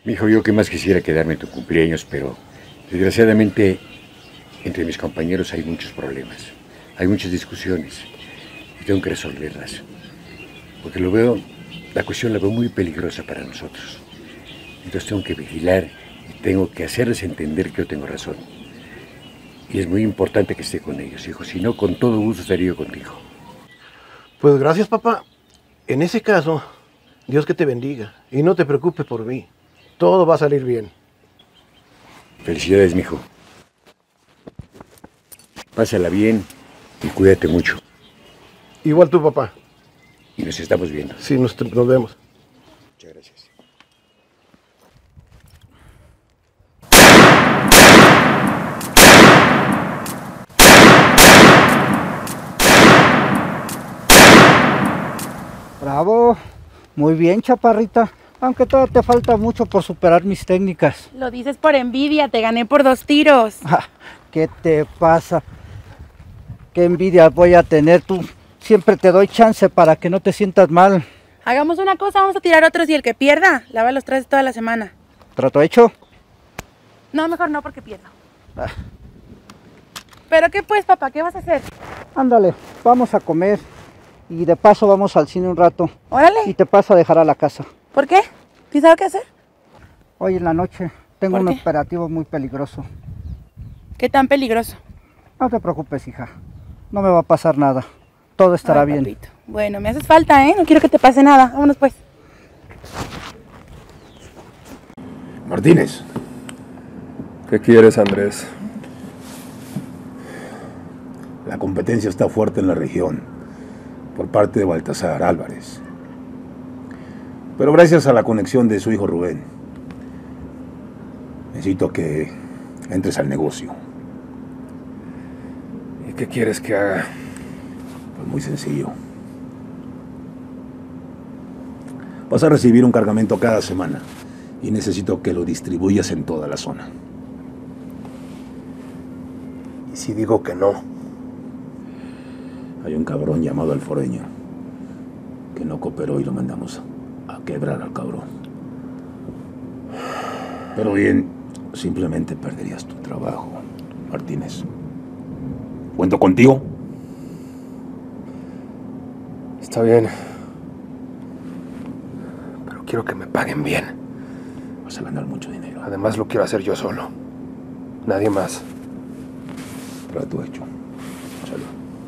Mijo, yo que más quisiera quedarme en tu cumpleaños, pero desgraciadamente entre mis compañeros hay muchos problemas, hay muchas discusiones y tengo que resolverlas. Porque la cuestión la veo muy peligrosa para nosotros. Entonces tengo que vigilar y tengo que hacerles entender que yo tengo razón. Y es muy importante que esté con ellos, hijo. Si no, con todo gusto estaría yo contigo. Pues gracias, papá. En ese caso, Dios que te bendiga. Y no te preocupes por mí. Todo va a salir bien. Felicidades, mijo. Pásala bien y cuídate mucho. Igual tú, papá. Y nos estamos viendo. Sí, nos vemos. Muchas gracias. Bravo, muy bien, chaparrita, aunque todavía te falta mucho por superar mis técnicas. Lo dices por envidia, te gané por 2 tiros. ¿Qué te pasa? ¿Qué envidia voy a tener? Tú siempre te doy chance para que no te sientas mal. Hagamos una cosa, vamos a tirar otros y el que pierda, lava los trastes toda la semana. ¿Trato hecho? No, mejor no porque pierdo. ¿Pero qué pues, papá? ¿Qué vas a hacer? Ándale, vamos a comer y de paso vamos al cine un rato. Órale. Y te paso a dejar a la casa. ¿Por qué? ¿Tienes algo que hacer? Hoy en la noche tengo ¿Por un qué? operativo muy peligroso. ¿Qué tan peligroso? No te preocupes, hija. No me va a pasar nada. Todo estará Ay, bien. papito. Bueno, me haces falta, ¿eh? No quiero que te pase nada. Vámonos pues. Martínez. ¿Qué quieres, Andrés? La competencia está fuerte en la región por parte de Baltasar Álvarez. Pero gracias a la conexión de su hijo Rubén, necesito que entres al negocio. ¿Y qué quieres que haga? Pues muy sencillo. Vas a recibir un cargamento cada semana y necesito que lo distribuyas en toda la zona. ¿Y si digo que no? Hay un cabrón llamado Alforeño que no cooperó y lo mandamos a quebrar al cabrón. Pero bien, simplemente perderías tu trabajo, Martínez. ¿Cuento contigo? Está bien. Pero quiero que me paguen bien. Vas a ganar mucho dinero. Además lo quiero hacer yo solo. Nadie más. Trato hecho. Salud.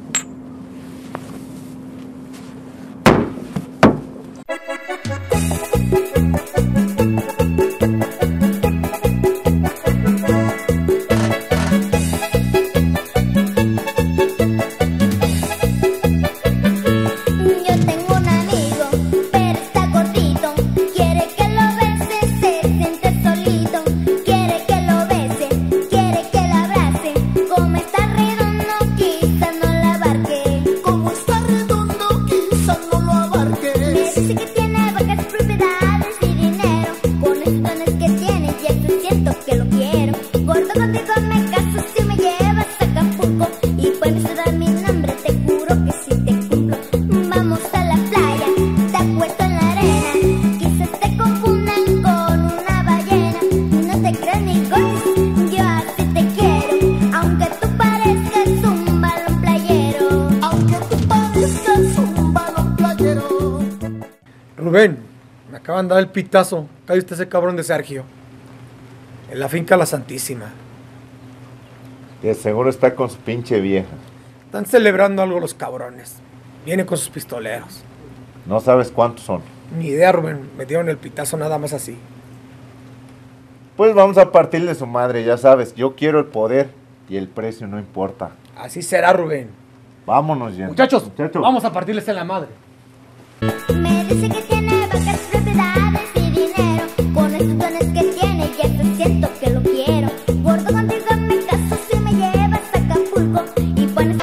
Rubén, me acaban de dar el pitazo. ¿Cae usted ese cabrón de Sergio? En la finca La Santísima. De seguro está con su pinche vieja. Están celebrando algo los cabrones. Vienen con sus pistoleros. No sabes cuántos son. Ni idea, Rubén. Me dieron el pitazo nada más así. Pues vamos a partirle su madre, ya sabes. Yo quiero el poder y el precio no importa. Así será, Rubén. Vámonos ya. Muchachos, vamos a partirles en la madre. Me dice que tiene vacas, propiedades y dinero. Con estos dones que tiene, ya te siento que lo quiero. Gordo, contigo me caso si me llevas a Acapulco y pones...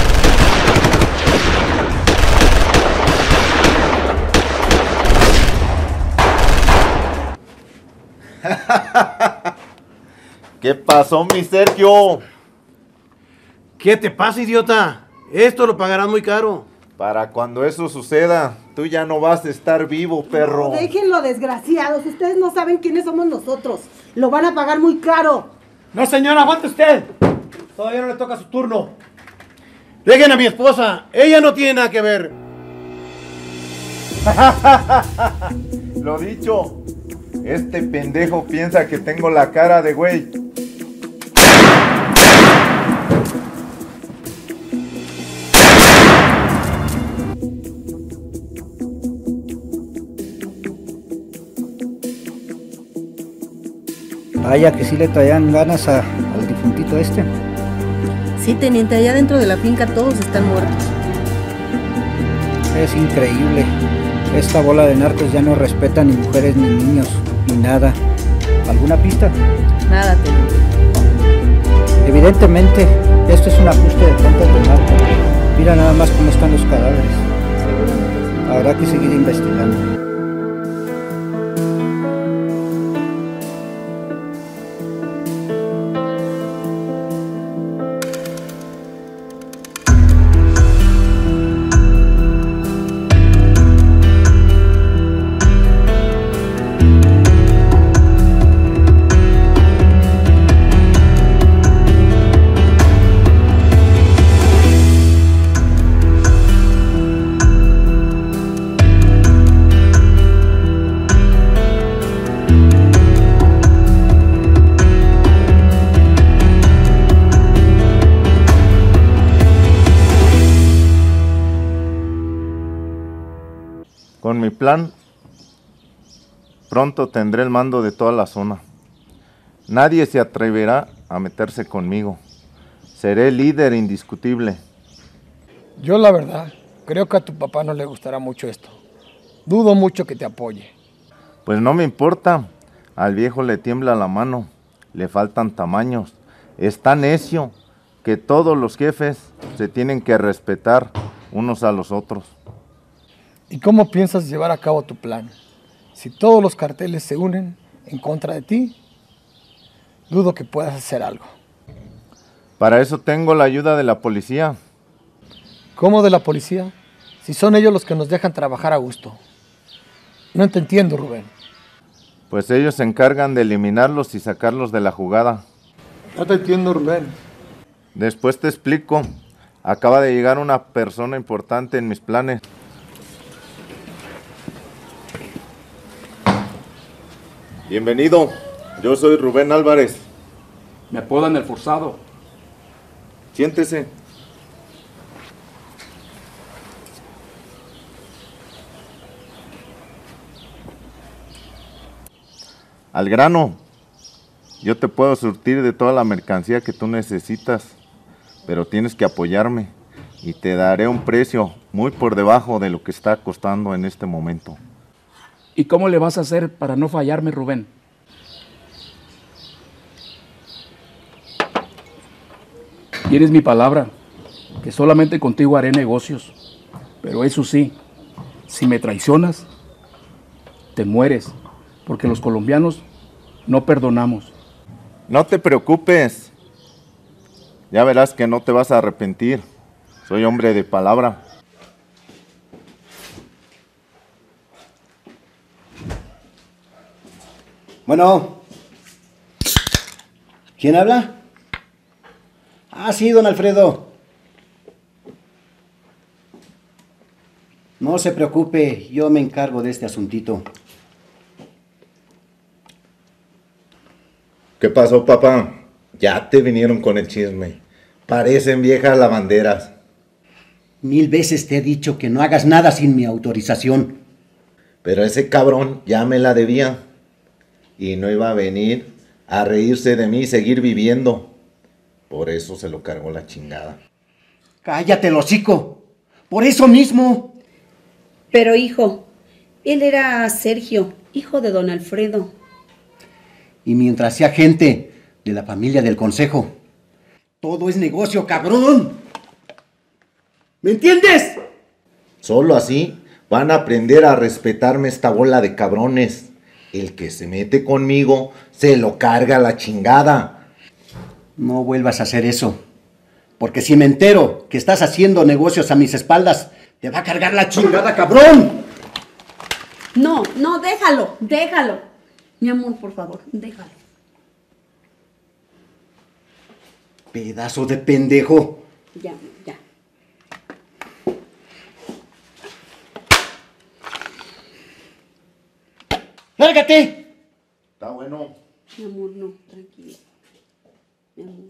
¿Qué pasó, mi Sergio? ¿Qué te pasa, idiota? Esto lo pagarás muy caro. Para cuando eso suceda, tú ya no vas a estar vivo, perro. No, déjenlo, desgraciados. Ustedes no saben quiénes somos nosotros. Lo van a pagar muy caro. No, señora, aguante usted. Todavía no le toca su turno. Dejen a mi esposa. Ella no tiene nada que ver. Lo dicho, este pendejo piensa que tengo la cara de güey. Vaya que sí le traían ganas al difuntito este. Sí, teniente, allá dentro de la finca todos están muertos. Es increíble. Esta bola de narcos ya no respeta ni mujeres ni niños, ni nada. ¿Alguna pista? Nada, teniente. Evidentemente, esto es un ajuste de cuentas de narco. Mira nada más cómo están los cadáveres. Habrá que seguir investigando. Con mi plan, pronto tendré el mando de toda la zona. Nadie se atreverá a meterse conmigo. Seré líder indiscutible. Yo la verdad, creo que a tu papá no le gustará mucho esto. Dudo mucho que te apoye. Pues no me importa. Al viejo le tiembla la mano. Le faltan tamaños. Está necio que todos los jefes se tienen que respetar unos a los otros. ¿Y cómo piensas llevar a cabo tu plan? Si todos los carteles se unen en contra de ti, dudo que puedas hacer algo. Para eso tengo la ayuda de la policía. ¿Cómo de la policía? Si son ellos los que nos dejan trabajar a gusto. No te entiendo, Rubén. Pues ellos se encargan de eliminarlos y sacarlos de la jugada. No te entiendo, Rubén. Después te explico. Acaba de llegar una persona importante en mis planes. Bienvenido, yo soy Rubén Álvarez. Me apodan el forzado. Siéntese. Al grano, yo te puedo surtir de toda la mercancía que tú necesitas, pero tienes que apoyarme y te daré un precio muy por debajo de lo que está costando en este momento. ¿Y cómo le vas a hacer para no fallarme, Rubén? Tienes mi palabra, que solamente contigo haré negocios. Pero eso sí, si me traicionas, te mueres, porque los colombianos no perdonamos. No te preocupes, ya verás que no te vas a arrepentir. Soy hombre de palabra. Bueno, ¿quién habla? Ah, sí, don Alfredo. No se preocupe, yo me encargo de este asuntito. ¿Qué pasó, papá? Ya te vinieron con el chisme. Parecen viejas lavanderas. 1000 veces te he dicho que no hagas nada sin mi autorización. Pero ese cabrón ya me la debía. Y no iba a venir a reírse de mí y seguir viviendo. Por eso se lo cargó la chingada. Cállate, el hocico. Por eso mismo. Pero hijo, él era Sergio, hijo de don Alfredo. Y mientras sea gente de la familia del consejo, todo es negocio, cabrón. ¿Me entiendes? Solo así van a aprender a respetarme esta bola de cabrones. El que se mete conmigo se lo carga la chingada. No vuelvas a hacer eso. Porque si me entero que estás haciendo negocios a mis espaldas, ¡Te va a cargar la chingada, cabrón! No, no, déjalo, déjalo. Mi amor, por favor, déjalo. Pedazo de pendejo. Ya, ya. ¡Lárgate! Está bueno. Mi amor, no, tranquilo. Mi amor.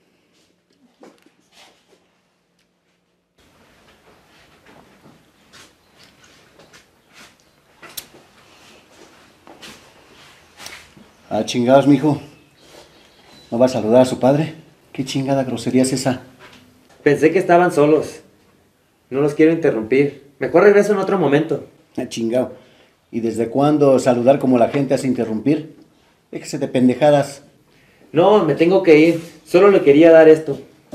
Ah, chingados, mijo. ¿No va a saludar a su padre? ¿Qué chingada grosería es esa? Pensé que estaban solos. No los quiero interrumpir. Mejor regreso en otro momento. Ah, chingado. ¿Y desde cuándo saludar como la gente hace interrumpir? Déjese de pendejadas. No, me tengo que ir. Solo le quería dar esto.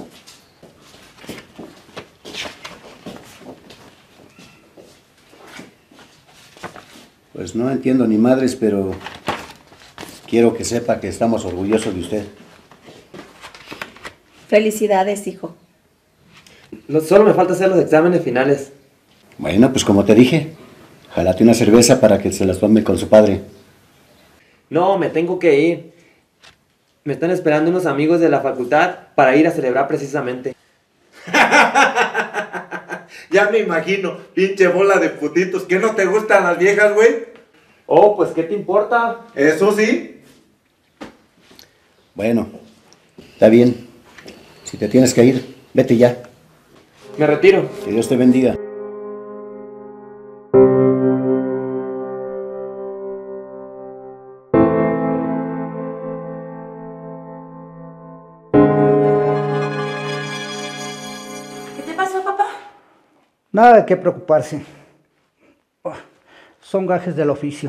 Pues no entiendo ni madres, pero quiero que sepa que estamos orgullosos de usted. Felicidades, hijo. Solo me falta hacer los exámenes finales. Bueno, pues como te dije, jálate una cerveza para que se las tome con su padre. No, me tengo que ir. Me están esperando unos amigos de la facultad para ir a celebrar precisamente. Ya me imagino, pinche bola de putitos. ¿Qué no te gustan las viejas, güey? Oh, pues ¿qué te importa? Eso sí. Bueno, está bien. Si te tienes que ir, vete ya. Me retiro. Que Dios te bendiga. ¿Qué te pasó, papá? Nada de qué preocuparse. Son gajes del oficio.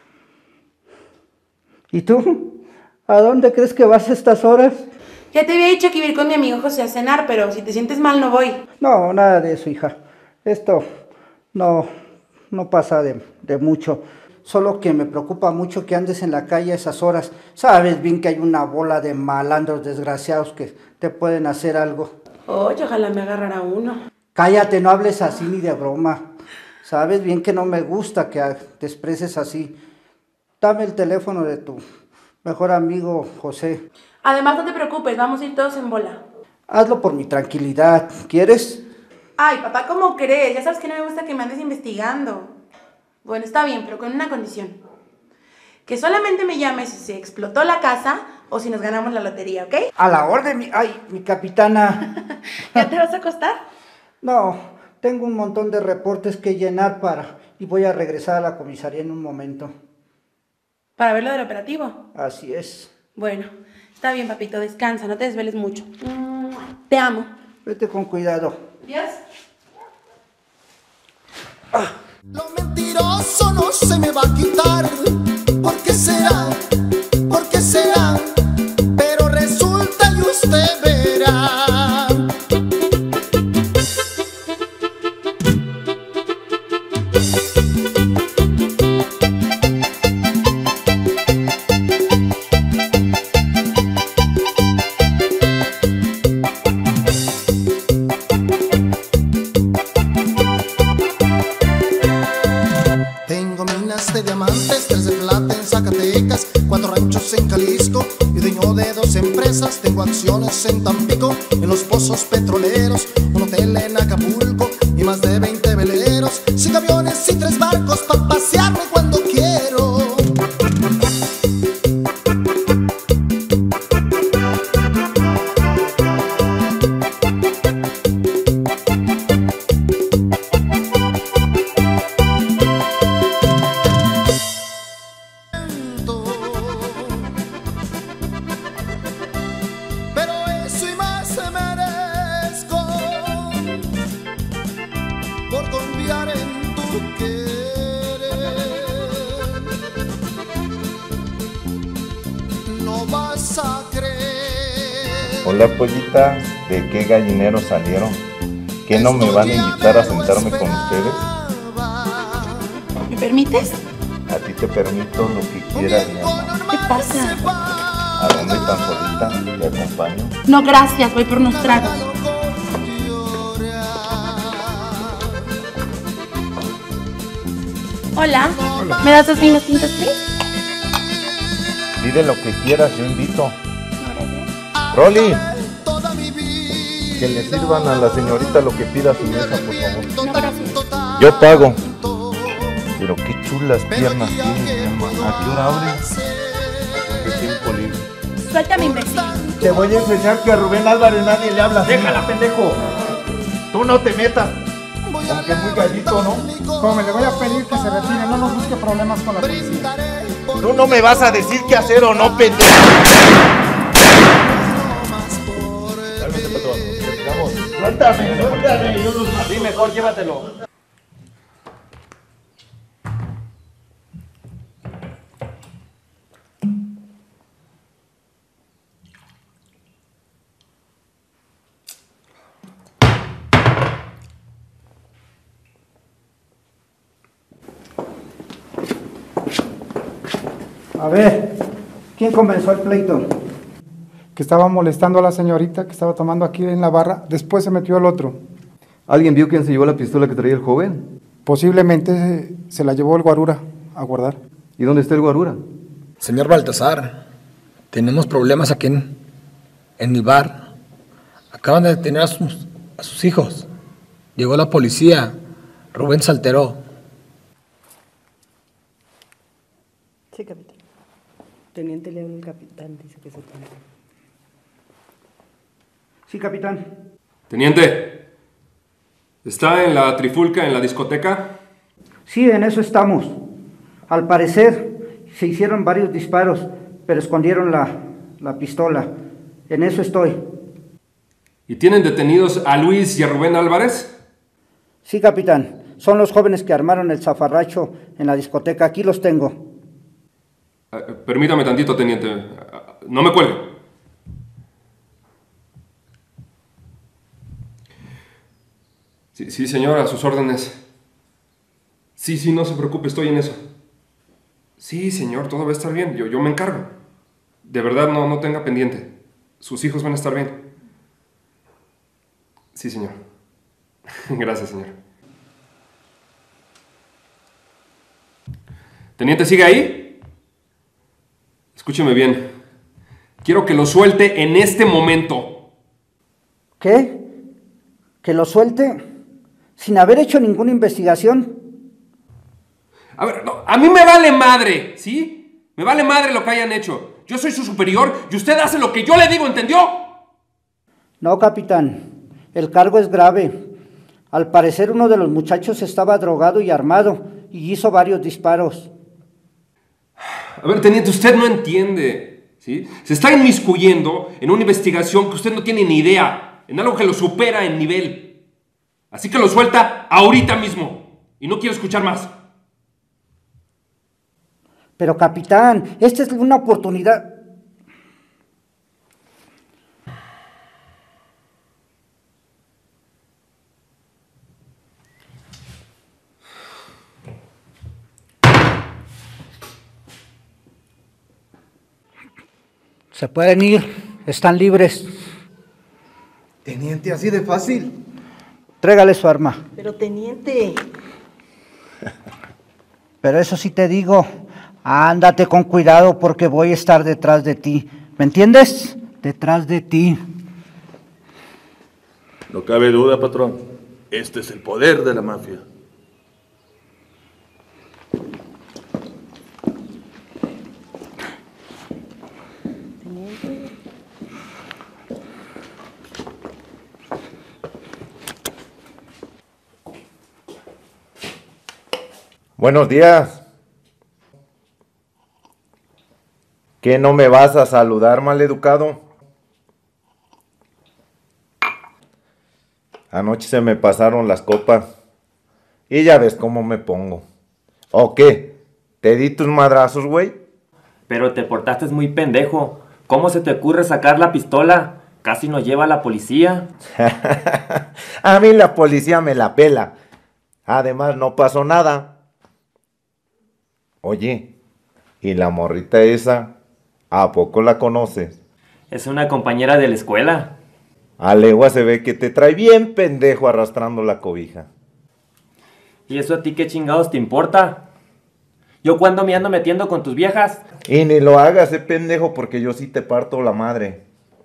¿Y tú? ¿A dónde crees que vas a estas horas? Ya te había dicho que iba a ir con mi amigo José a cenar, pero si te sientes mal no voy. No, nada de eso, hija. Esto no pasa de mucho. Solo que me preocupa mucho que andes en la calle a esas horas. Sabes bien que hay una bola de malandros desgraciados que te pueden hacer algo. Oye, ojalá me agarrara uno. Cállate, no hables así ni de broma. Sabes bien que no me gusta que te expreses así. Dame el teléfono de tu mejor amigo, José. Además, no te preocupes, vamos a ir todos en bola. Hazlo por mi tranquilidad. ¿Quieres? Ay, papá, ¿cómo crees? Ya sabes que no me gusta que me andes investigando. Bueno, está bien, pero con una condición. Que solamente me llames si se explotó la casa o si nos ganamos la lotería, ¿ok? A la orden, mi capitana. ¿Ya te vas a acostar? No, tengo un montón de reportes que llenar y voy a regresar a la comisaría en un momento. ¿Para ver lo del operativo? Así es. Bueno, está bien, papito, descansa, no te desveles mucho. Te amo. Vete con cuidado. Adiós. Lo mentiroso no se me va a quitar. ¿Por qué será? ¿Por qué será? Pero resulta y usted verá. Tengo minas de diamantes, 3 de plata en Zacatecas, 4 ranchos en Jalisco y dueño de 2 empresas. Tengo acciones en Tampico, en los pozos petroleros, un hotel en Acapulco y más de 20 veleros, 5 aviones y 3 barcos para pasearme cuando quiero. Pero eso y más merezco por confiar en tu querer. No vas a creer. Hola, pollita. ¿De qué gallinero salieron? ¿Qué no me van a invitar a sentarme con ustedes? ¿Me permites? A ti te permito lo que quieras, mi amor. ¿Qué pasa? ¿A dónde tan solita? ¿Te acompaño? No, gracias, voy por unos tragos. Hola. ¿Me das 2 vinos tintos, please? Pide lo que quieras, yo invito. Rolly, que le sirvan a la señorita lo que pida a su mesa, por favor. No, gracias. Yo pago. Pero qué chulas piernas tienes, mi alma. ¿A qué hora abres? ¿Qué tiempo libre? Suéltame, imbécil. Te voy a enseñar que a Rubén Álvarez nadie le habla así. ¡Déjala, pendejo! Tú no te metas. Aunque es muy gallito, ¿no? Como le voy a pedir que se retire, no nos busque problemas con la policía. Tú no me vas a decir qué hacer o no, pendejo. Cálmate, patrón. Vamos. Suéltame, suéltame. Yo los mato. Sí, mejor llévatelo. A ver, ¿quién comenzó el pleito? Que estaba molestando a la señorita que estaba tomando aquí en la barra, después se metió el otro. ¿Alguien vio quién se llevó la pistola que traía el joven? Posiblemente se la llevó el guarura a guardar. ¿Y dónde está el guarura? Señor Baltasar, tenemos problemas aquí en el bar. Acaban de detener a sus hijos. Llegó la policía. Rubén se alteró. Sí, capitán. Teniente le habla el capitán, dice que se calma. Sí, capitán. Teniente, ¿está en la trifulca, en la discoteca? Sí, en eso estamos. Al parecer se hicieron varios disparos, pero escondieron la pistola. En eso estoy. ¿Y tienen detenidos a Luis y a Rubén Álvarez? Sí, capitán. Son los jóvenes que armaron el zafarracho en la discoteca. Aquí los tengo. Permítame tantito, teniente. No me cuelgue. Sí, señor, a sus órdenes. Sí, no se preocupe, estoy en eso. Sí, señor, todo va a estar bien. Yo me encargo. De verdad, no tenga pendiente. Sus hijos van a estar bien. Sí, señor. Gracias, señor. Teniente, ¿sigue ahí? Escúcheme bien. Quiero que lo suelte en este momento. ¿Qué? ¿Que lo suelte? ¿Sin haber hecho ninguna investigación? A ver, no, a mí me vale madre, ¿sí? Me vale madre lo que hayan hecho. Yo soy su superior y usted hace lo que yo le digo, ¿entendió? No, capitán. El cargo es grave. Al parecer uno de los muchachos estaba drogado y armado y hizo varios disparos. A ver, teniente, usted no entiende, ¿sí? Se está inmiscuyendo en una investigación que usted no tiene ni idea, en algo que lo supera en nivel. Así que lo suelta ahorita mismo. Y no quiero escuchar más. Pero, capitán, esta es una oportunidad. Se pueden ir, están libres. Teniente, así de fácil. Trégale su arma. Pero, teniente... Pero eso sí te digo, ándate con cuidado porque voy a estar detrás de ti. ¿Me entiendes? Detrás de ti. No cabe duda, patrón. Este es el poder de la mafia. Buenos días. ¿Qué no me vas a saludar, maleducado? Anoche se me pasaron las copas. Y ya ves cómo me pongo. ¿O qué? ¿Te di tus madrazos, güey? Pero te portaste muy pendejo. ¿Cómo se te ocurre sacar la pistola? Casi nos lleva a la policía. A mí la policía me la pela. Además, no pasó nada. Oye, ¿y la morrita esa? ¿A poco la conoces? Es una compañera de la escuela. A legua se ve que te trae bien pendejo arrastrando la cobija. ¿Y eso a ti qué chingados te importa? ¿Yo cuándo me ando metiendo con tus viejas? Y ni lo hagas, pendejo, porque yo sí te parto la madre.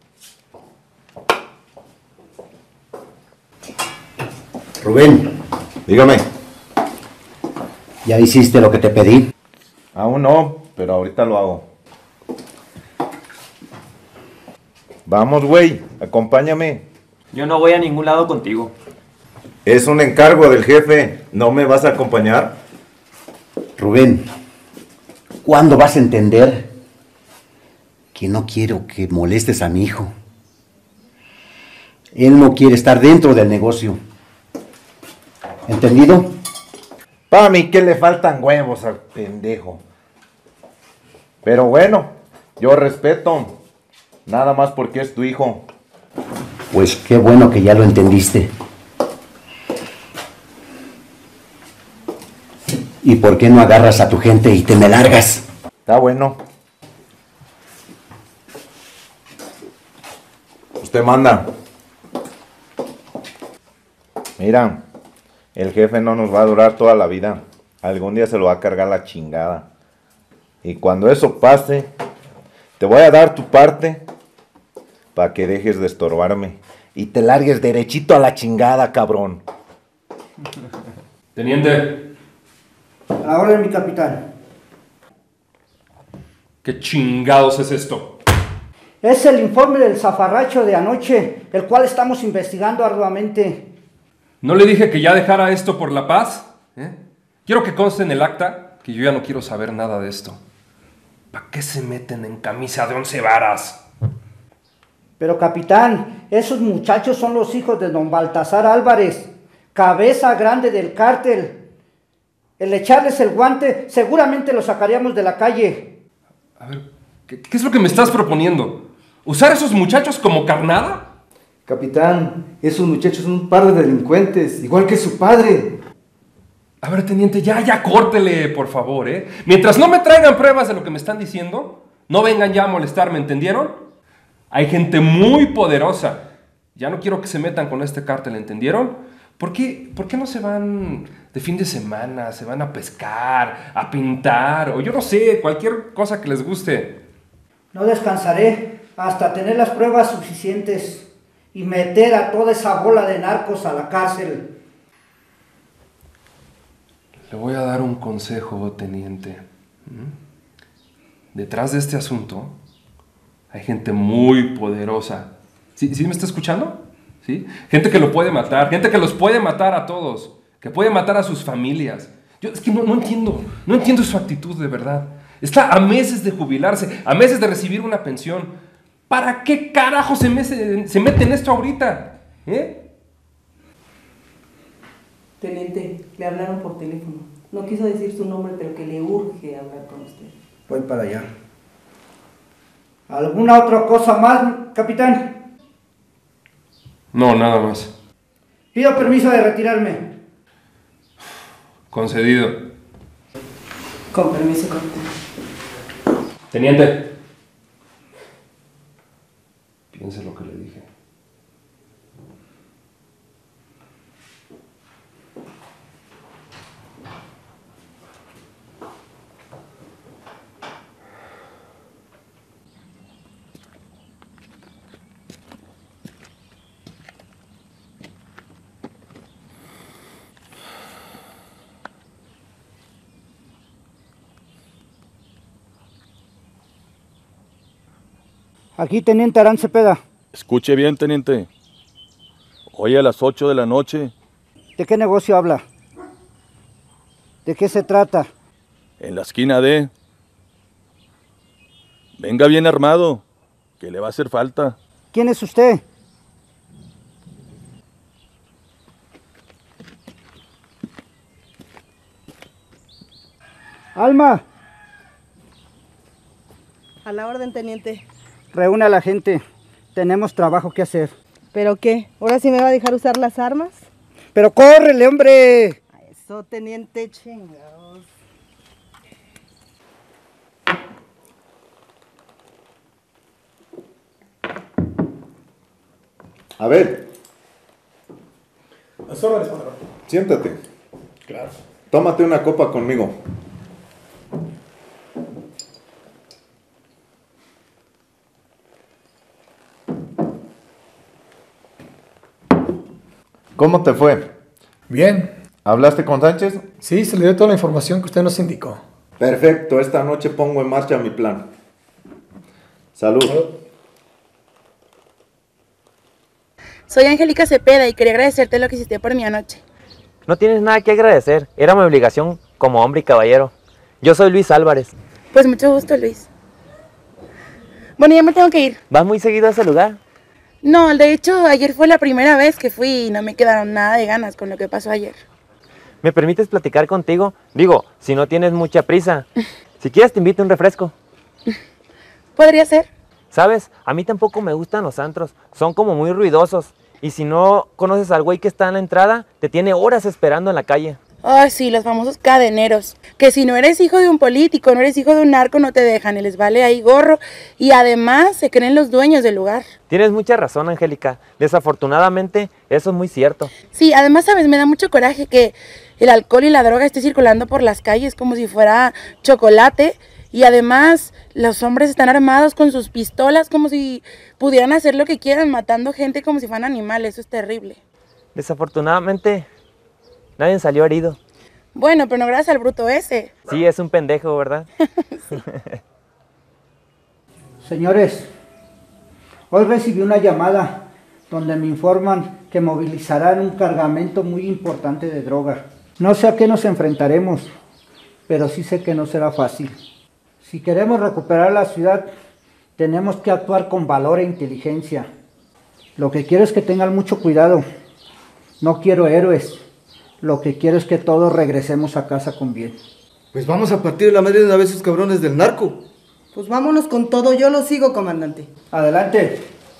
Rubén, Dígame. ¿ya hiciste lo que te pedí? Aún no, pero ahorita lo hago. Vamos, güey, acompáñame. Yo no voy a ningún lado contigo. Es un encargo del jefe. ¿No me vas a acompañar? Rubén, ¿cuándo vas a entender que no quiero que molestes a mi hijo? Él no quiere estar dentro del negocio. ¿Entendido? Pa' mí que le faltan huevos al pendejo. Pero bueno, yo respeto. Nada más porque es tu hijo. Pues qué bueno que ya lo entendiste. ¿Y por qué no agarras a tu gente y te me largas? Está bueno. Usted manda. Mira, el jefe no nos va a durar toda la vida. Algún día se lo va a cargar la chingada. Y cuando eso pase, te voy a dar tu parte para que dejes de estorbarme y te largues derechito a la chingada, cabrón. Teniente. Ahora mi capitán. ¿Qué chingados es esto? Es el informe del zafarracho de anoche, el cual estamos investigando arduamente. ¿No le dije que ya dejara esto por la paz? Quiero que conste en el acta que yo ya no quiero saber nada de esto. ¿Para qué se meten en camisa de 11 varas? Pero capitán, esos muchachos son los hijos de don Baltasar Álvarez, cabeza grande del cártel. El echarles el guante, seguramente los sacaríamos de la calle. A ver, ¿qué es lo que me estás proponiendo? ¿Usar a esos muchachos como carnada? Capitán, esos muchachos son un par de delincuentes, igual que su padre. A ver, teniente, ya córtele, por favor, Mientras no me traigan pruebas de lo que me están diciendo, no vengan ya a molestarme, ¿entendieron? Hay gente muy poderosa. Ya no quiero que se metan con este cártel, ¿entendieron? ¿Por qué no se van de fin de semana? Se van a pescar, a pintar, o yo no sé, cualquier cosa que les guste. No descansaré hasta tener las pruebas suficientes y meter a toda esa bola de narcos a la cárcel. Le voy a dar un consejo, teniente. Detrás de este asunto hay gente muy poderosa. ¿Sí me está escuchando? ¿Sí? Gente que lo puede matar, gente que los puede matar a todos, que puede matar a sus familias. Yo es que no entiendo su actitud de verdad. Está a meses de jubilarse, a meses de recibir una pensión. ¿Para qué carajo se mete en esto ahorita? Teniente, le hablaron por teléfono. No quiso decir su nombre, pero que le urge hablar con usted. Voy para allá. ¿Alguna otra cosa más, capitán? No, nada más. Pido permiso de retirarme. Concedido. Con permiso, capitán. Teniente. Piense lo que le dije. Aquí, teniente Arán Cepeda. Escuche bien, teniente. Hoy a las 8 de la noche, ¿De qué negocio habla? ¿De qué se trata? en la esquina de... Venga bien armado, que le va a hacer falta. ¿Quién es usted? Alma, A la orden, teniente. reúne a la gente. Tenemos trabajo que hacer. ¿Pero qué? ¿Ahora sí me va a dejar usar las armas? ¡Pero córrele, hombre! Eso, teniente, chingados. A ver, Las órdenes, patrón. siéntate. Claro. Tómate una copa conmigo. ¿Cómo te fue? Bien. ¿Hablaste con Sánchez? Sí, se le dio toda la información que usted nos indicó. Perfecto, esta noche pongo en marcha mi plan. Salud. Soy Angélica Cepeda y quería agradecerte lo que hiciste por mí anoche. No tienes nada que agradecer, era mi obligación como hombre y caballero. Yo soy Luis Álvarez. Pues mucho gusto, Luis. Bueno, ya me tengo que ir. ¿Vas muy seguido a ese lugar? No, de hecho, ayer fue la primera vez que fui y no me quedaron nada de ganas con lo que pasó ayer. ¿Me permites platicar contigo? Digo, si no tienes mucha prisa. Si quieres te invito a un refresco. ¿Podría ser? ¿Sabes? A mí tampoco me gustan los antros. Son como muy ruidosos. Y si no conoces al güey que está en la entrada, te tiene horas esperando en la calle. Ay, sí, los famosos cadeneros. Que si no eres hijo de un político, no eres hijo de un narco, no te dejan y les vale ahí gorro. Y además se creen los dueños del lugar. Tienes mucha razón, Angélica. Desafortunadamente, eso es muy cierto. Sí, además, sabes, me da mucho coraje que el alcohol y la droga esté circulando por las calles como si fuera chocolate. Y además, los hombres están armados con sus pistolas como si pudieran hacer lo que quieran, matando gente como si fueran animales. Eso es terrible. Desafortunadamente, nadie salió herido. Bueno, pero no gracias al bruto ese. Sí, es un pendejo, ¿verdad? Señores, hoy recibí una llamada donde me informan que movilizarán un cargamento muy importante de droga. No sé a qué nos enfrentaremos, pero sí sé que no será fácil. Si queremos recuperar la ciudad, tenemos que actuar con valor e inteligencia. Lo que quiero es que tengan mucho cuidado. No quiero héroes. Lo que quiero es que todos regresemos a casa con bien. Pues vamos a partir la madre de una vez esos cabrones del narco. Pues vámonos con todo, yo lo sigo, comandante. Adelante.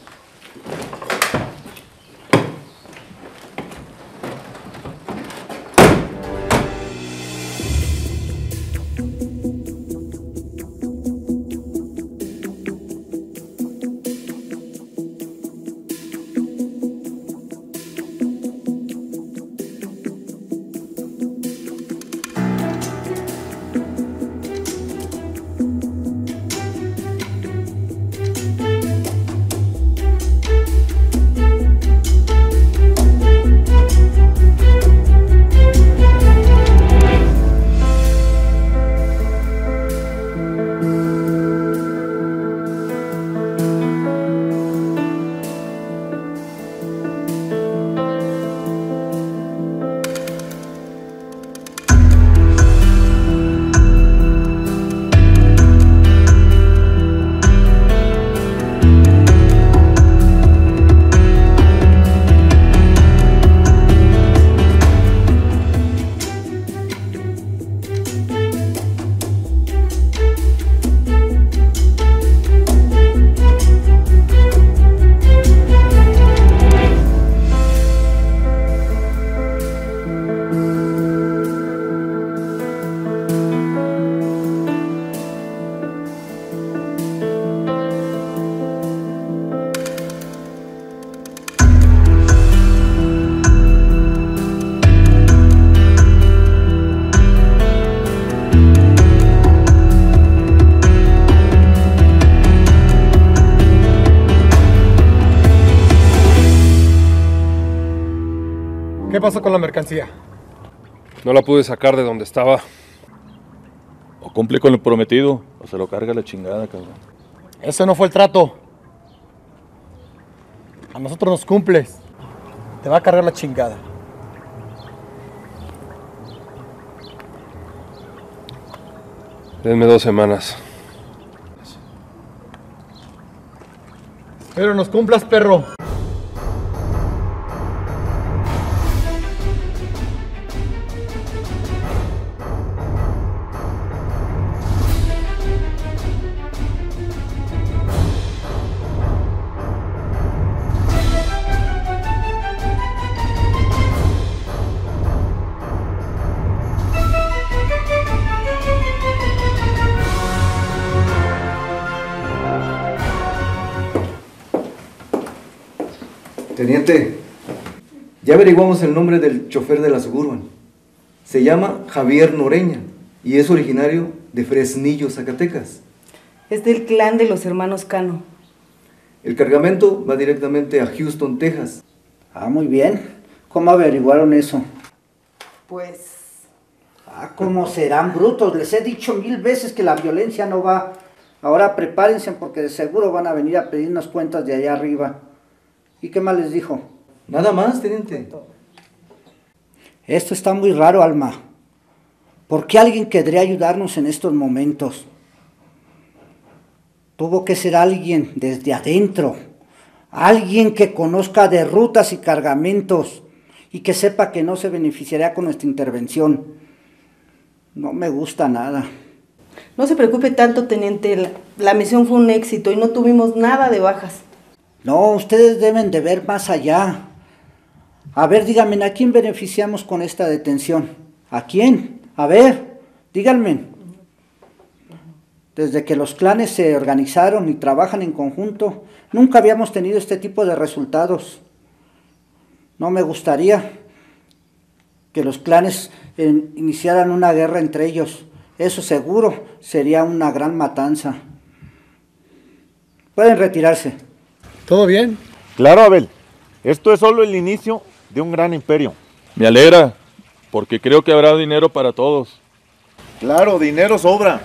¿Qué pasó con la mercancía? No la pude sacar de donde estaba. O cumple con lo prometido, o se lo carga la chingada, cabrón. Ese no fue el trato. A nosotros nos cumples. Te va a cargar la chingada. Denme 2 semanas. Pero nos cumplas, perro. Teniente, ya averiguamos el nombre del chofer de la Suburban. Se llama Javier Noreña y es originario de Fresnillo, Zacatecas. Es del clan de los hermanos Cano. El cargamento va directamente a Houston, Texas. Ah, muy bien. ¿Cómo averiguaron eso? Pues... ¿Cómo serán brutos? Les he dicho 1000 veces que la violencia no va. Ahora prepárense porque de seguro van a venir a pedirnos cuentas de allá arriba. ¿Y qué más les dijo? Nada más, teniente. Esto está muy raro, Alma. ¿Por qué alguien querría ayudarnos en estos momentos? Tuvo que ser alguien desde adentro. Alguien que conozca de rutas y cargamentos y que sepa que no se beneficiaría con nuestra intervención. No me gusta nada. No se preocupe tanto, teniente. La misión fue un éxito y no tuvimos nada de bajas. No, ustedes deben de ver más allá. A ver, díganme, ¿a quién beneficiamos con esta detención? ¿A quién? A ver, díganme. Desde que los clanes se organizaron y trabajan en conjunto, nunca habíamos tenido este tipo de resultados. No me gustaría que los clanes iniciaran una guerra entre ellos. Eso seguro sería una gran matanza. Pueden retirarse. ¿Todo bien? Claro, Abel. Esto es solo el inicio de un gran imperio. Me alegra, porque creo que habrá dinero para todos. Claro, dinero sobra.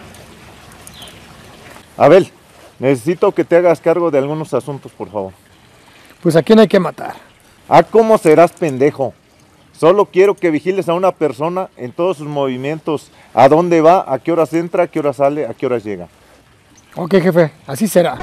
Abel, necesito que te hagas cargo de algunos asuntos, por favor. Pues ¿a quién hay que matar? ¿Cómo serás pendejo? Solo quiero que vigiles a una persona en todos sus movimientos. A dónde va, a qué horas entra, a qué horas sale, a qué horas llega. Ok, jefe, así será.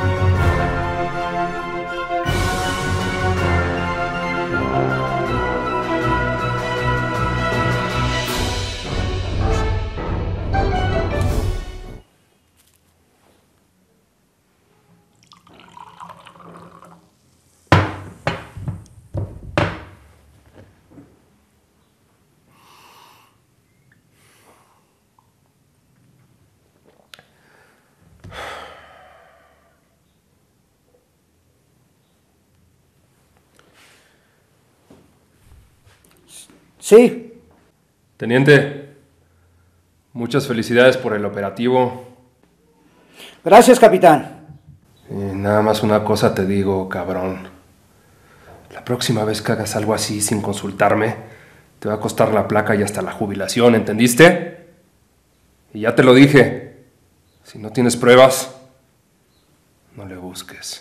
Sí. Teniente, muchas felicidades por el operativo. Gracias, capitán. Y nada más una cosa te digo, cabrón. La próxima vez que hagas algo así sin consultarme, te va a costar la placa y hasta la jubilación, ¿entendiste? Y ya te lo dije. Si no tienes pruebas, no le busques.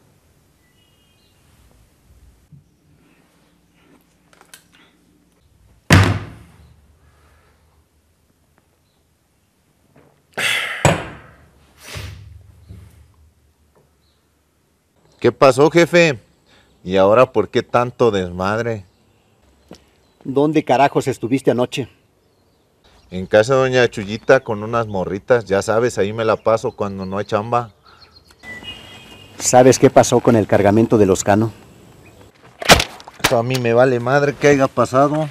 ¿Qué pasó, jefe? ¿Y ahora por qué tanto desmadre? ¿Dónde carajos estuviste anoche? En casa de doña Chuyita con unas morritas. Ya sabes, ahí me la paso cuando no hay chamba. ¿Sabes qué pasó con el cargamento de los Cano? Eso a mí me vale madre que haya pasado.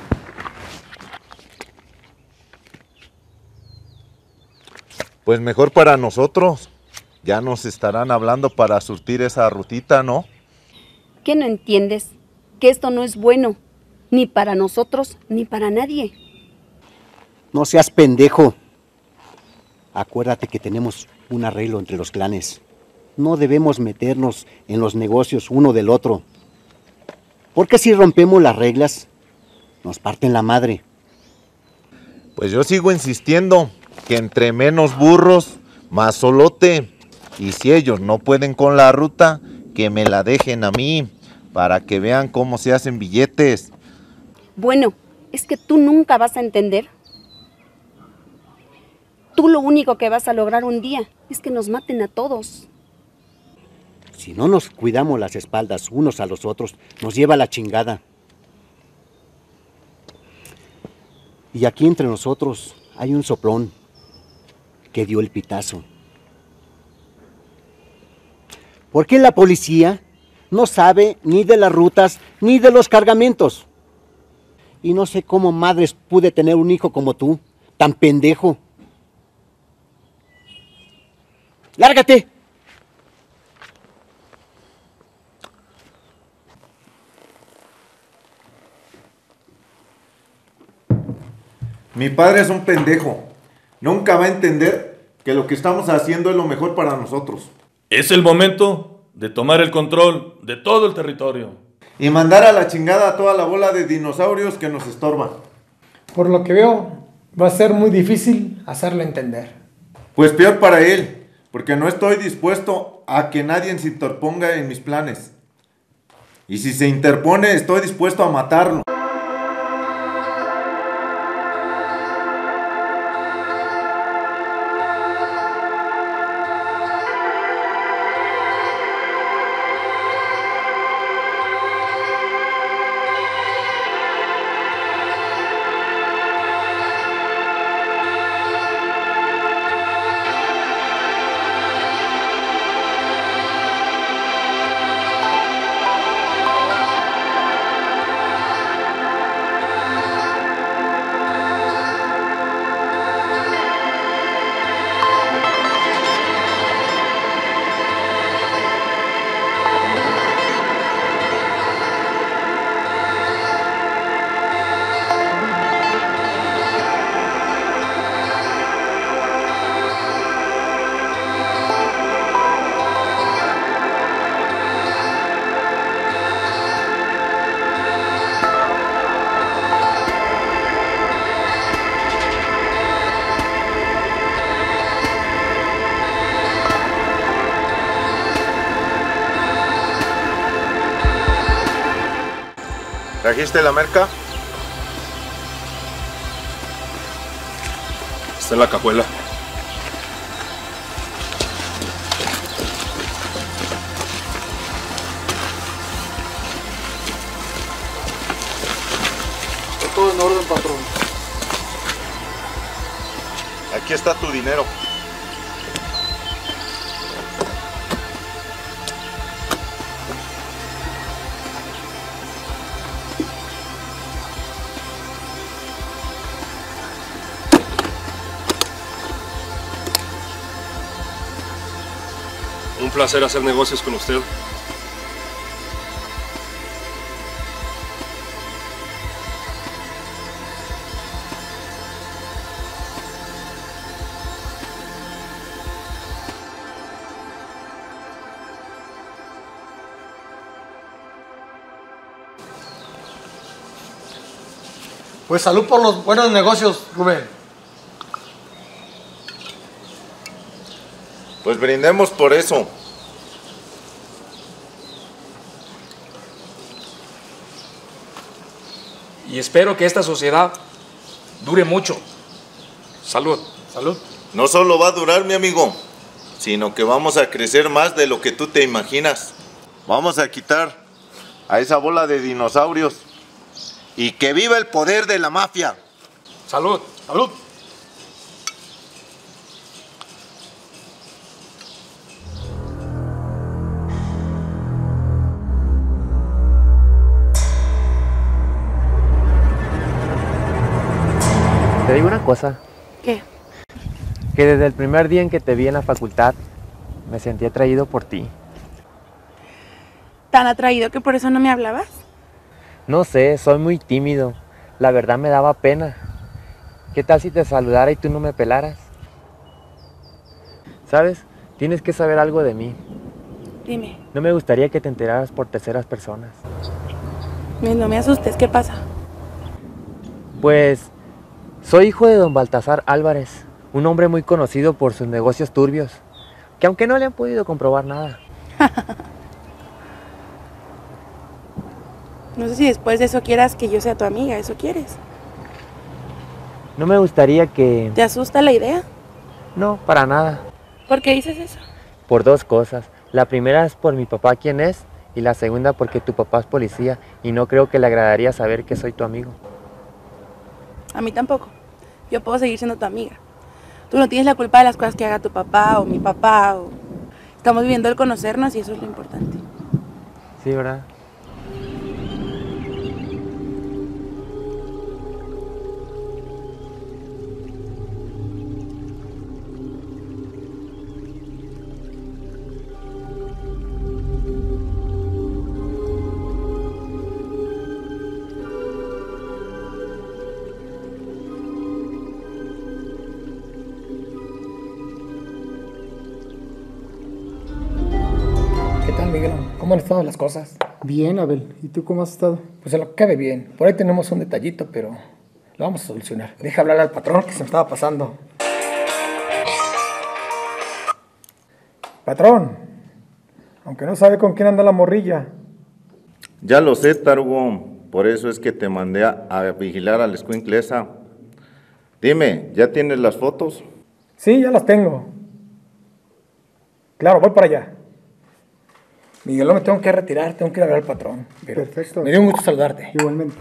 Pues mejor para nosotros. Ya nos estarán hablando para surtir esa rutita, ¿no? ¿Qué no entiendes? Que esto no es bueno, ni para nosotros, ni para nadie. No seas pendejo. Acuérdate que tenemos un arreglo entre los clanes. No debemos meternos en los negocios uno del otro. Porque si rompemos las reglas, nos parten la madre. Pues yo sigo insistiendo que entre menos burros, más solote. Y si ellos no pueden con la ruta, que me la dejen a mí, para que vean cómo se hacen billetes. Bueno, es que tú nunca vas a entender. Tú lo único que vas a lograr un día es que nos maten a todos. Si no nos cuidamos las espaldas unos a los otros, nos lleva la chingada. Y aquí entre nosotros hay un soplón que dio el pitazo. ¿Por qué la policía no sabe ni de las rutas ni de los cargamentos? Y no sé cómo madres pude tener un hijo como tú, tan pendejo. ¡Lárgate! Mi padre es un pendejo. Nunca va a entender que lo que estamos haciendo es lo mejor para nosotros. Es el momento de tomar el control de todo el territorio. y mandar a la chingada a toda la bola de dinosaurios que nos estorban. Por lo que veo, va a ser muy difícil hacerle entender. Pues peor para él, porque no estoy dispuesto a que nadie se interponga en mis planes. Y si se interpone, estoy dispuesto a matarlo. ¿Trajiste la merca? Está en la cajuela. Está todo en orden, patrón. Aquí está tu dinero. Un placer hacer negocios con usted. Pues salud por los buenos negocios, Rubén. Pues brindemos por eso. Y espero que esta sociedad dure mucho. Salud. Salud. No solo va a durar, mi amigo, sino que vamos a crecer más de lo que tú te imaginas. Vamos a quitar a esa bola de dinosaurios. Y que viva el poder de la mafia. Salud. Salud. Te digo una cosa. ¿Qué? Que desde el primer día en que te vi en la facultad, me sentí atraído por ti. ¿Tan atraído que por eso no me hablabas? No sé, soy muy tímido. La verdad me daba pena. ¿Qué tal si te saludara y tú no me pelaras? ¿Sabes? Tienes que saber algo de mí. Dime. No me gustaría que te enteraras por terceras personas. No me asustes, ¿qué pasa? Pues soy hijo de don Baltasar Álvarez, un hombre muy conocido por sus negocios turbios, que aunque no le han podido comprobar nada. No sé si después de eso quieras que yo sea tu amiga, ¿eso quieres? No me gustaría que... ¿Te asusta la idea? No, para nada. ¿Por qué dices eso? Por dos cosas. La primera es por mi papá, quién es, y la segunda porque tu papá es policía y no creo que le agradaría saber que soy tu amigo. A mí tampoco. Yo puedo seguir siendo tu amiga. Tú no tienes la culpa de las cosas que haga tu papá o mi papá. Estamos viviendo el conocernos y eso es lo importante. Sí, ¿verdad? ¿Qué tal, Miguel? ¿Cómo han estado las cosas? Bien, Abel. ¿Y tú cómo has estado? Pues se lo cabe bien. Por ahí tenemos un detallito, pero lo vamos a solucionar. Deja hablar al patrón que se me estaba pasando. Patrón, aunque no sabe con quién anda la morrilla. Ya lo sé, tarugo. Por eso es que te mandé a vigilar a la escuincle esa. Dime, ¿ya tienes las fotos? Sí, ya las tengo. Claro, voy para allá. Miguel, no me tengo que retirar, tengo que ir a ver al patrón. Pero perfecto. Me dio un gusto saludarte. Igualmente.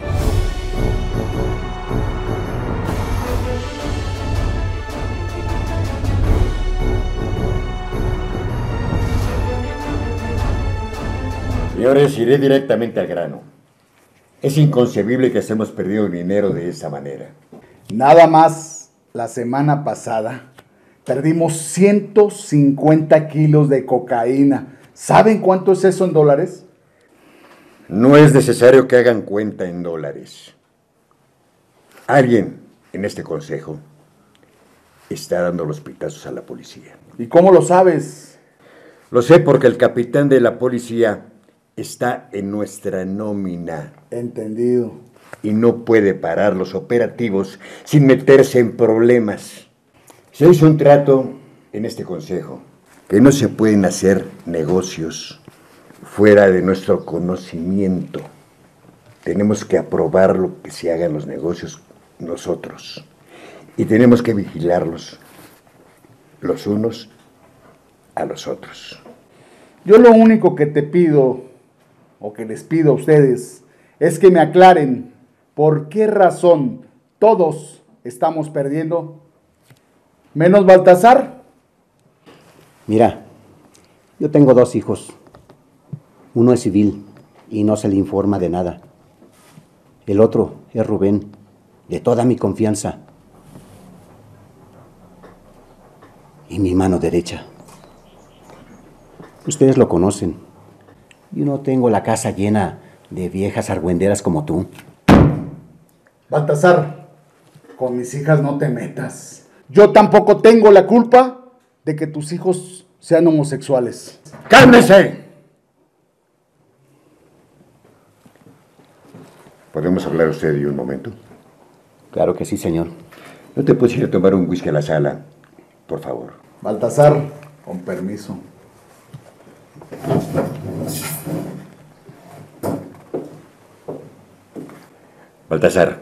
Señores, iré directamente al grano. Es inconcebible que estemos perdiendo dinero de esa manera. Nada más la semana pasada perdimos 150 kilos de cocaína. ¿Saben cuánto es eso en dólares? No es necesario que hagan cuenta en dólares. Alguien en este consejo está dando los pitazos a la policía. ¿Y cómo lo sabes? Lo sé porque el capitán de la policía está en nuestra nómina. Entendido. Y no puede parar los operativos sin meterse en problemas. Se hizo un trato en este consejo que no se pueden hacer negocios fuera de nuestro conocimiento. Tenemos que aprobar lo que se hagan los negocios nosotros. Y tenemos que vigilarlos los unos a los otros. Yo lo único que te pido, o que les pido a ustedes, es que me aclaren por qué razón todos estamos perdiendo, menos Baltasar. Mira, yo tengo 2 hijos. Uno es civil y no se le informa de nada. El otro es Rubén, de toda mi confianza. Y mi mano derecha. Ustedes lo conocen. Yo no tengo la casa llena de viejas argüenderas como tú. Baltasar, con mis hijas no te metas. Yo tampoco tengo la culpa de que tus hijos sean homosexuales. ¡Cálmese! ¿Podemos hablar usted y yo un momento? Claro que sí, señor. ¿No te puedes ir a tomar un whisky a la sala, por favor? Baltasar, con permiso. Baltasar,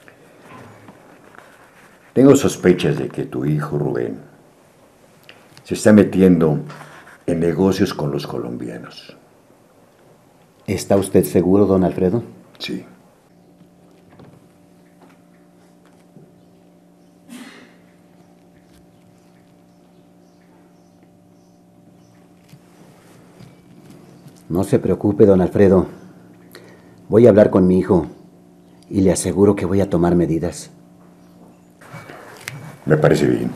tengo sospechas de que tu hijo Rubén se está metiendo en negocios con los colombianos. ¿Está usted seguro, don Alfredo? Sí. No se preocupe, don Alfredo. Voy a hablar con mi hijo y le aseguro que voy a tomar medidas. Me parece bien.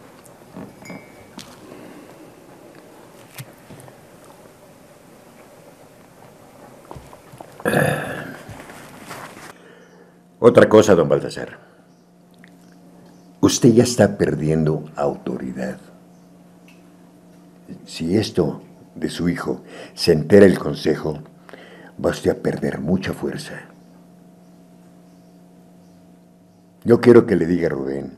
Otra cosa, don Baltasar. Usted ya está perdiendo autoridad. Si esto de su hijo se entera el consejo, va usted a perder mucha fuerza. Yo quiero que le diga a Rubén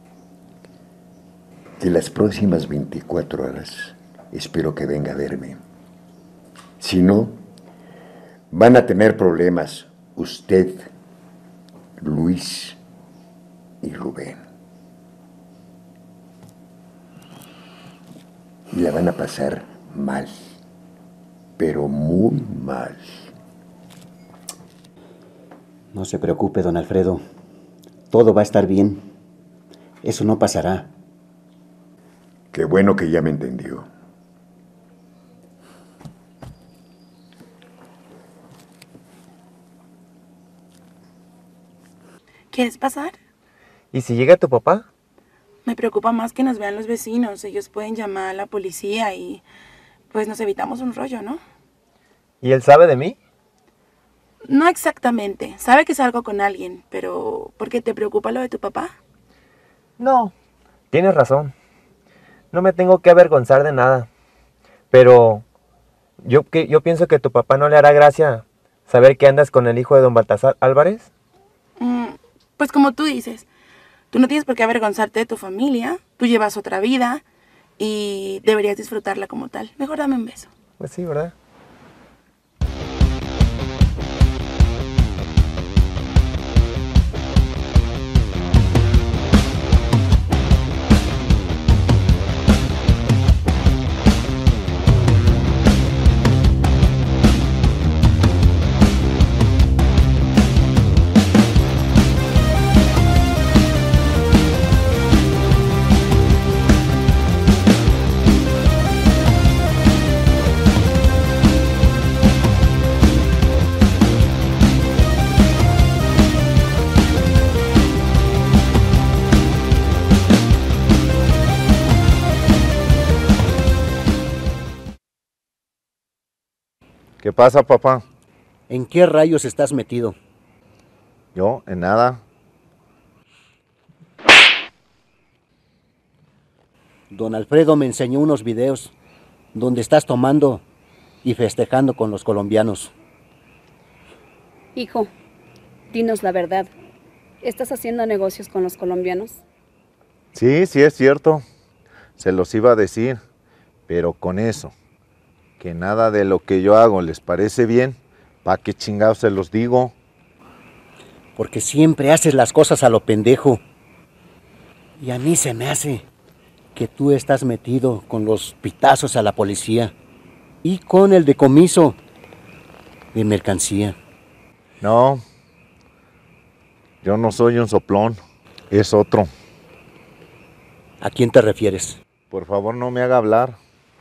que las próximas 24 horas espero que venga a verme. Si no, van a tener problemas usted, Luis y Rubén. Y la van a pasar mal, pero muy mal. No se preocupe, don Alfredo. Todo va a estar bien. Eso no pasará. Qué bueno que ya me entendió. ¿Quieres pasar? ¿Y si llega tu papá? Me preocupa más que nos vean los vecinos. Ellos pueden llamar a la policía y pues nos evitamos un rollo, ¿no? ¿Y él sabe de mí? No exactamente. Sabe que salgo con alguien, pero ¿por qué te preocupa lo de tu papá? No, tienes razón. No me tengo que avergonzar de nada. Pero Yo pienso que a tu papá no le hará gracia saber que andas con el hijo de don Baltasar Álvarez. Pues como tú dices, tú no tienes por qué avergonzarte de tu familia, tú llevas otra vida y deberías disfrutarla como tal. Mejor dame un beso. Pues sí, ¿verdad? ¿Qué pasa, papá? ¿En qué rayos estás metido? Yo, en nada. Don Alfredo me enseñó unos videos donde estás tomando y festejando con los colombianos. Hijo, dinos la verdad. ¿Estás haciendo negocios con los colombianos? Sí, sí es cierto. Se los iba a decir, pero con eso, que nada de lo que yo hago les parece bien, ¿pa' qué chingados se los digo? Porque siempre haces las cosas a lo pendejo. Y a mí se me hace que tú estás metido con los pitazos a la policía y con el decomiso de mercancía. No, yo no soy un soplón, es otro. ¿A quién te refieres? Por favor, no me haga hablar.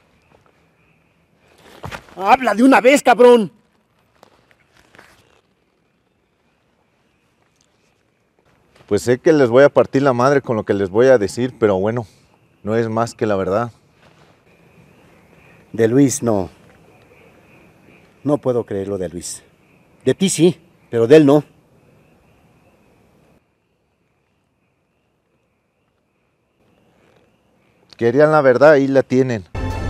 ¡Habla de una vez, cabrón! Pues sé que les voy a partir la madre con lo que les voy a decir, pero bueno, no es más que la verdad. De Luis, no. No puedo creerlo de Luis. De ti sí, pero de él no. Querían la verdad, ahí la tienen.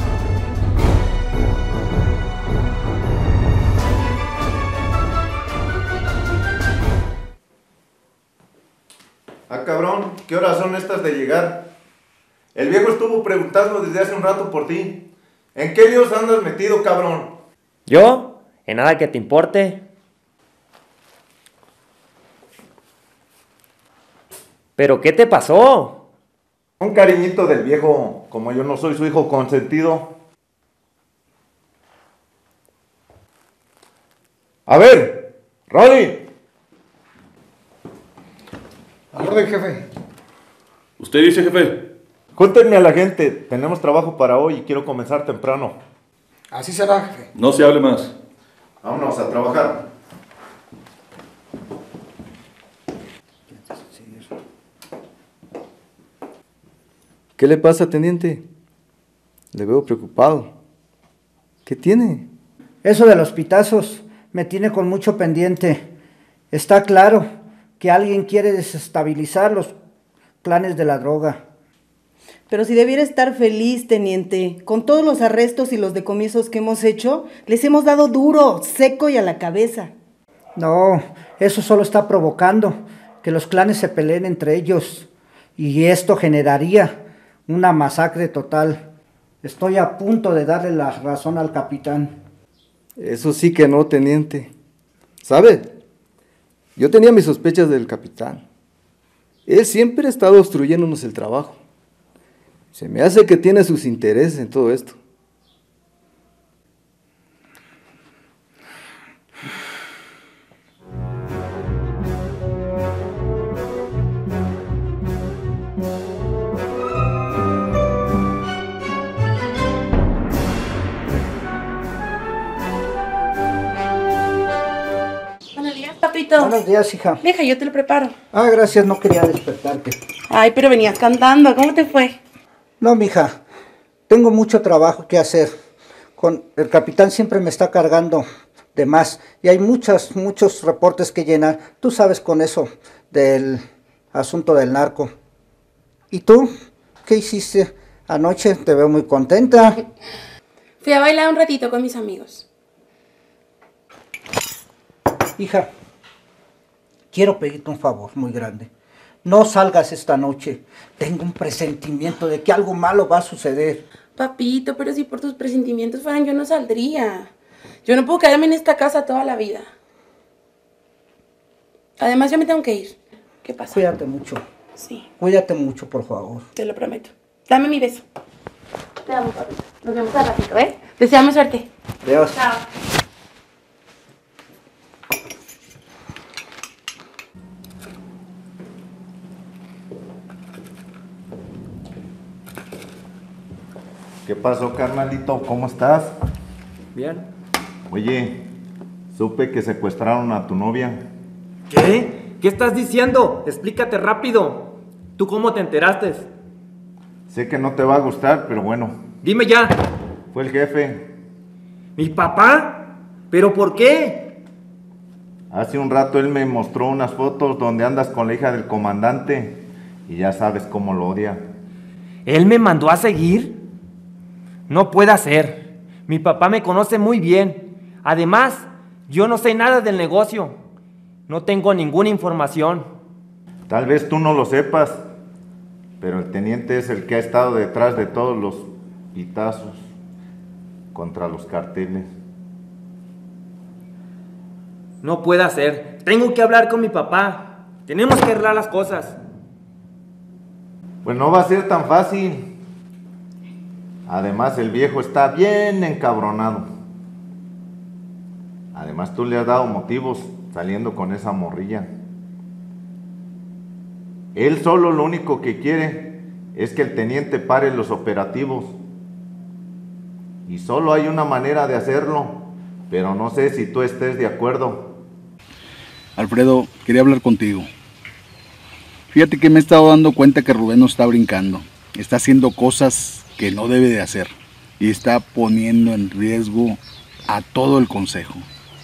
Ah, cabrón, ¿qué horas son estas de llegar? El viejo estuvo preguntando desde hace un rato por ti. ¿En qué líos andas metido, cabrón? ¿Yo? En nada que te importe. ¿Pero qué te pasó? Un cariñito del viejo, como yo no soy su hijo consentido. A ver, Ronnie. A orden, jefe. ¿Usted dice, jefe? Júntenme a la gente, tenemos trabajo para hoy y quiero comenzar temprano. Así será, jefe. No se hable más. Vámonos a trabajar. ¿Qué le pasa, teniente? Le veo preocupado. ¿Qué tiene? Eso de los pitazos me tiene con mucho pendiente. Está claro que alguien quiere desestabilizar los planes de la droga. Pero si debiera estar feliz, teniente. Con todos los arrestos y los decomisos que hemos hecho, les hemos dado duro, seco y a la cabeza. No, eso solo está provocando que los clanes se peleen entre ellos. Y esto generaría una masacre total. Estoy a punto de darle la razón al capitán. Eso sí que no, teniente. ¿Sabe? Yo tenía mis sospechas del capitán. Él siempre ha estado obstruyéndonos el trabajo. Se me hace que tiene sus intereses en todo esto. Buenos días, papito. Buenos días, hija. Deja, yo te lo preparo. Ah, gracias, no quería despertarte. Ay, pero venías cantando. ¿Cómo te fue? No, mija, tengo mucho trabajo que hacer. El capitán siempre me está cargando de más y hay muchos reportes que llenar. Tú sabes con eso del asunto del narco. ¿Y tú? ¿Qué hiciste anoche? Te veo muy contenta. Fui a bailar un ratito con mis amigos. Hija, quiero pedirte un favor muy grande. No salgas esta noche. Tengo un presentimiento de que algo malo va a suceder. Papito, pero si por tus presentimientos fueran, yo no saldría. Yo no puedo quedarme en esta casa toda la vida. Además, yo me tengo que ir. ¿Qué pasa? Cuídate mucho. Sí. Cuídate mucho, por favor. Te lo prometo. Dame mi beso. Te amo, papito. Nos vemos al ratito, ¿eh? Deseame suerte. Adiós. Chao. ¿Qué pasó, carnalito? ¿Cómo estás? Bien. Oye, supe que secuestraron a tu novia. ¿Qué? ¿Qué estás diciendo? Explícate rápido. ¿Tú cómo te enteraste? Sé que no te va a gustar, pero bueno. Dime ya. Fue el jefe. ¿Mi papá? ¿Pero por qué? Hace un rato él me mostró unas fotos donde andas con la hija del comandante y ya sabes cómo lo odia. ¿Él me mandó a seguir? No puede ser. Mi papá me conoce muy bien. Además, yo no sé nada del negocio. No tengo ninguna información. Tal vez tú no lo sepas, pero el teniente es el que ha estado detrás de todos los pitazos contra los carteles. No puede ser. Tengo que hablar con mi papá. Tenemos que arreglar las cosas. Pues no va a ser tan fácil. Además, el viejo está bien encabronado. Además, tú le has dado motivos saliendo con esa morrilla. Él solo lo único que quiere es que el teniente pare los operativos. Y solo hay una manera de hacerlo, pero no sé si tú estés de acuerdo. Alfredo, quería hablar contigo. Fíjate que me he estado dando cuenta que Rubén no está brincando. Está haciendo cosas que no debe de hacer y está poniendo en riesgo a todo el consejo.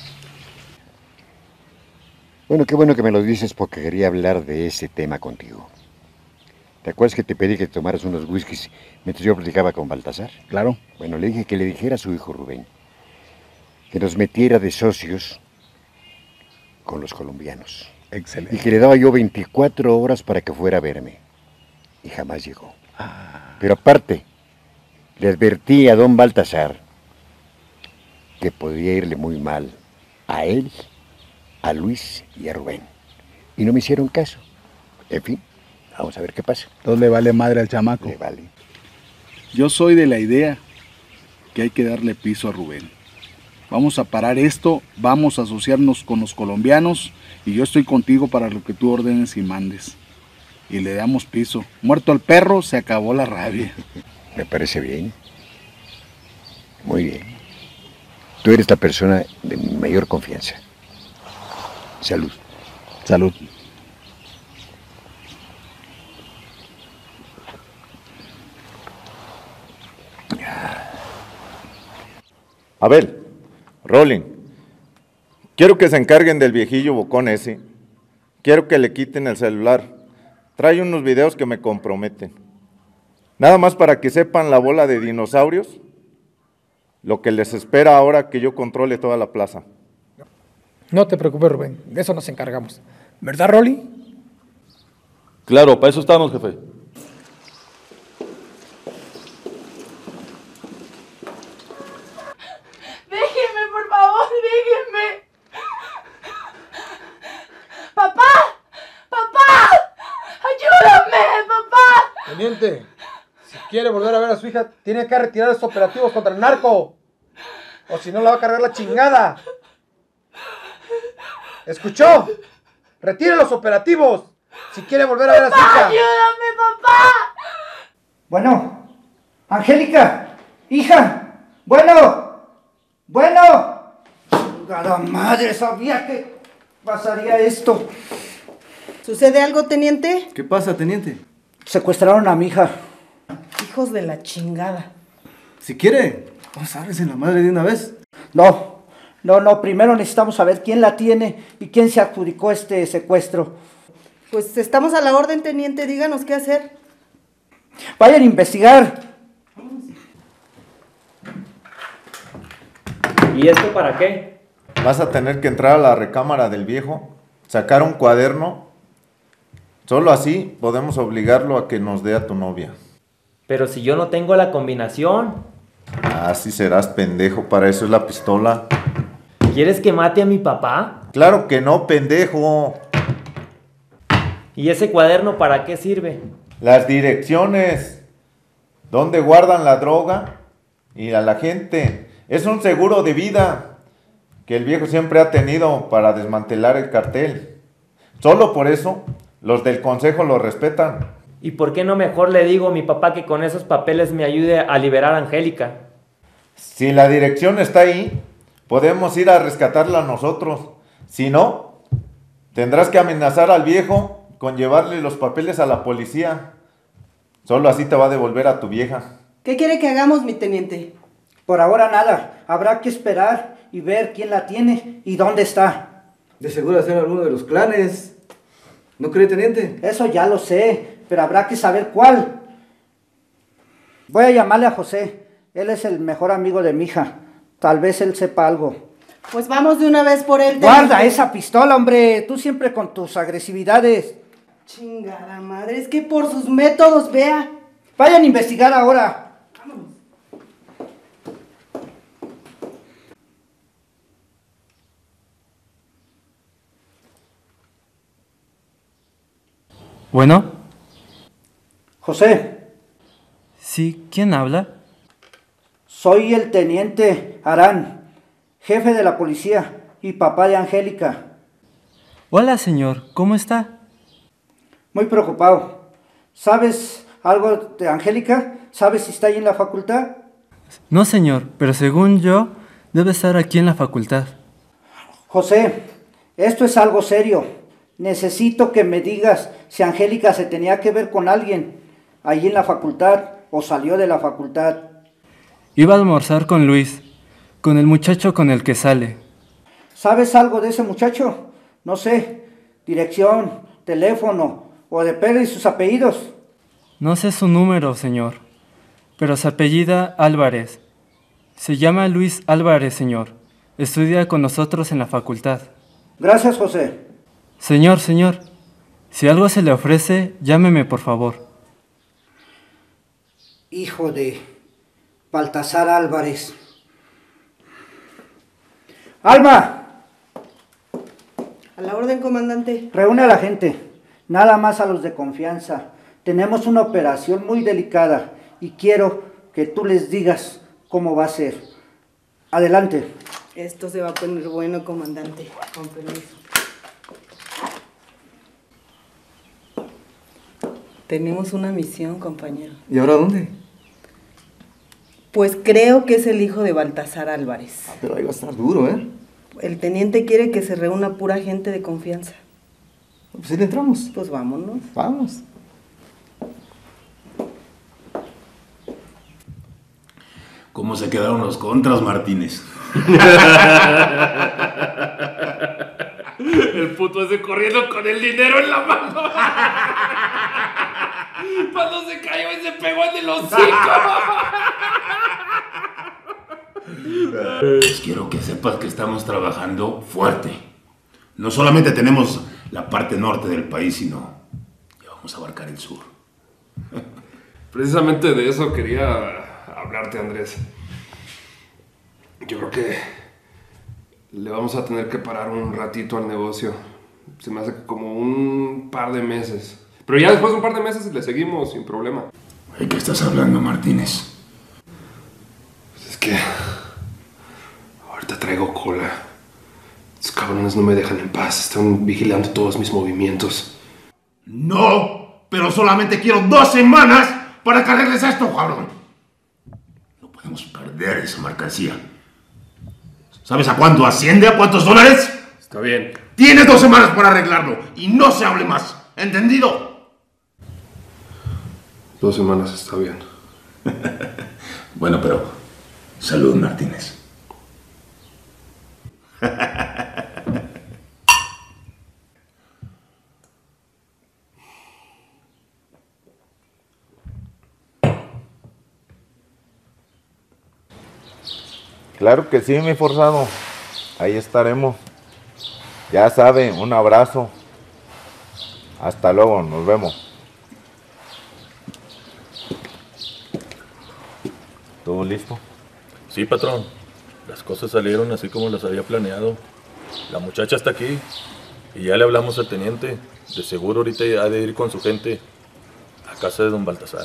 Bueno, qué bueno que me lo dices porque quería hablar de ese tema contigo. ¿Te acuerdas que te pedí que te tomaras unos whiskies mientras yo platicaba con Baltasar? Claro. Bueno, le dije que le dijera a su hijo Rubén que nos metiera de socios con los colombianos. Excelente. Y que le daba yo 24 horas para que fuera a verme. Y jamás llegó. Pero aparte, le advertí a don Baltasar que podía irle muy mal a él, a Luis y a Rubén. Y no me hicieron caso. En fin, vamos a ver qué pasa. Entonces le vale madre al chamaco. Le vale. Yo soy de la idea que hay que darle piso a Rubén. Vamos a parar esto, vamos a asociarnos con los colombianos y yo estoy contigo para lo que tú ordenes y mandes. Y le damos piso. Muerto el perro, se acabó la rabia. Me parece bien. Muy bien. Tú eres la persona de mi mayor confianza. Salud. Salud. Abel, Rolling, quiero que se encarguen del viejillo bocón ese. Quiero que le quiten el celular. Trae unos videos que me comprometen. Nada más para que sepan la bola de dinosaurios, lo que les espera ahora que yo controle toda la plaza. No te preocupes, Rubén, de eso nos encargamos. ¿Verdad, Rolly? Claro, para eso estamos, jefe. Déjenme, por favor, déjenme. ¡Papá! ¡Papá! ¡Ayúdame, papá! Teniente, si quiere volver a ver a su hija, tiene que retirar los operativos contra el narco. O si no, la va a cargar la chingada. ¿Escuchó? Retire los operativos. Si quiere volver a ver a su hija. ¡Ayúdame, papá! Bueno, Angélica, hija, bueno. Chingada madre, sabía que pasaría esto. ¿Sucede algo, teniente? ¿Qué pasa, teniente? Secuestraron a mi hija. Hijos de la chingada. Si quiere, vamos a darles en la madre de una vez. No, primero necesitamos saber quién la tiene y quién se adjudicó este secuestro. Pues estamos a la orden, teniente, díganos qué hacer. Vayan a investigar. ¿Y esto para qué? Vas a tener que entrar a la recámara del viejo, sacar un cuaderno. Solo así podemos obligarlo a que nos dé a tu novia. Pero si yo no tengo la combinación. Así serás pendejo, para eso es la pistola. ¿Quieres que mate a mi papá? Claro que no, pendejo. ¿Y ese cuaderno para qué sirve? Las direcciones, dónde guardan la droga y a la gente. Es un seguro de vida que el viejo siempre ha tenido para desmantelar el cartel. Solo por eso los del consejo lo respetan. ¿Y por qué no mejor le digo a mi papá que con esos papeles me ayude a liberar a Angélica? Si la dirección está ahí, podemos ir a rescatarla nosotros. Si no, tendrás que amenazar al viejo con llevarle los papeles a la policía. Solo así te va a devolver a tu vieja. ¿Qué quiere que hagamos, mi teniente? Por ahora nada. Habrá que esperar y ver quién la tiene y dónde está. De seguro ser alguno de los clanes. ¿No cree, teniente? Eso ya lo sé, pero habrá que saber cuál. Voy a llamarle a José. Él es el mejor amigo de mi hija. Tal vez él sepa algo. Pues vamos de una vez por él. Guarda esa pistola, hombre. Tú siempre con tus agresividades. Chingada madre, es que por sus métodos, vea. Vayan a investigar ahora. Vámonos. Bueno. José. Sí, ¿quién habla? Soy el teniente Arán, jefe de la policía y papá de Angélica. Hola, señor, ¿cómo está? Muy preocupado. ¿Sabes algo de Angélica? ¿Sabes si está ahí en la facultad? No, señor, pero según yo, debe estar aquí en la facultad. José, esto es algo serio. Necesito que me digas si Angélica se tenía que ver con alguien allí en la facultad o salió de la facultad. Iba a almorzar con Luis, con el muchacho con el que sale. ¿Sabes algo de ese muchacho? No sé, dirección, teléfono o de Pedro y sus apellidos. No sé su número, señor, pero se apellida Álvarez. Se llama Luis Álvarez, señor. Estudia con nosotros en la facultad. Gracias, José. Señor, si algo se le ofrece, llámeme, por favor. Hijo de Baltasar Álvarez. ¡Alma! A la orden, comandante. Reúne a la gente, nada más a los de confianza. Tenemos una operación muy delicada y quiero que tú les digas cómo va a ser. Adelante. Esto se va a poner bueno, comandante. Con permiso. Tenemos una misión, compañero. ¿Y ahora dónde? Pues creo que es el hijo de Baltasar Álvarez. Pero ahí va a estar duro, ¿eh? El teniente quiere que se reúna pura gente de confianza. Pues sí le entramos. Pues vámonos. Vamos. ¿Cómo se quedaron los contras, Martínez? El puto ese corriendo con el dinero en la mano. Cuando se cayó y se pegó en el hocico. Pues quiero que sepas que estamos trabajando fuerte. No solamente tenemos la parte norte del país, sino que vamos a abarcar el sur. Precisamente de eso quería hablarte, Andrés. Yo creo que le vamos a tener que parar un ratito al negocio. Se me hace que como un par de meses. Pero ya después de un par de meses le seguimos sin problema. ¿De qué estás hablando, Martínez? Pues es que ahorita traigo cola. Estos cabrones no me dejan en paz. Están vigilando todos mis movimientos. No, pero solamente quiero 2 semanas para cargarles esto, cabrón. No podemos perder esa mercancía. ¿Sabes a cuánto asciende? ¿A cuántos dólares? Está bien. Tienes 2 semanas para arreglarlo y no se hable más. ¿Entendido? 2 semanas está bien. Bueno, pero salud, Martínez. Claro que sí, mi forzado. Ahí estaremos. Ya sabe, un abrazo. Hasta luego, nos vemos. ¿Todo listo? Sí, patrón. Las cosas salieron así como las había planeado. La muchacha está aquí y ya le hablamos al teniente. De seguro ahorita ha de ir con su gente a casa de don Baltasar.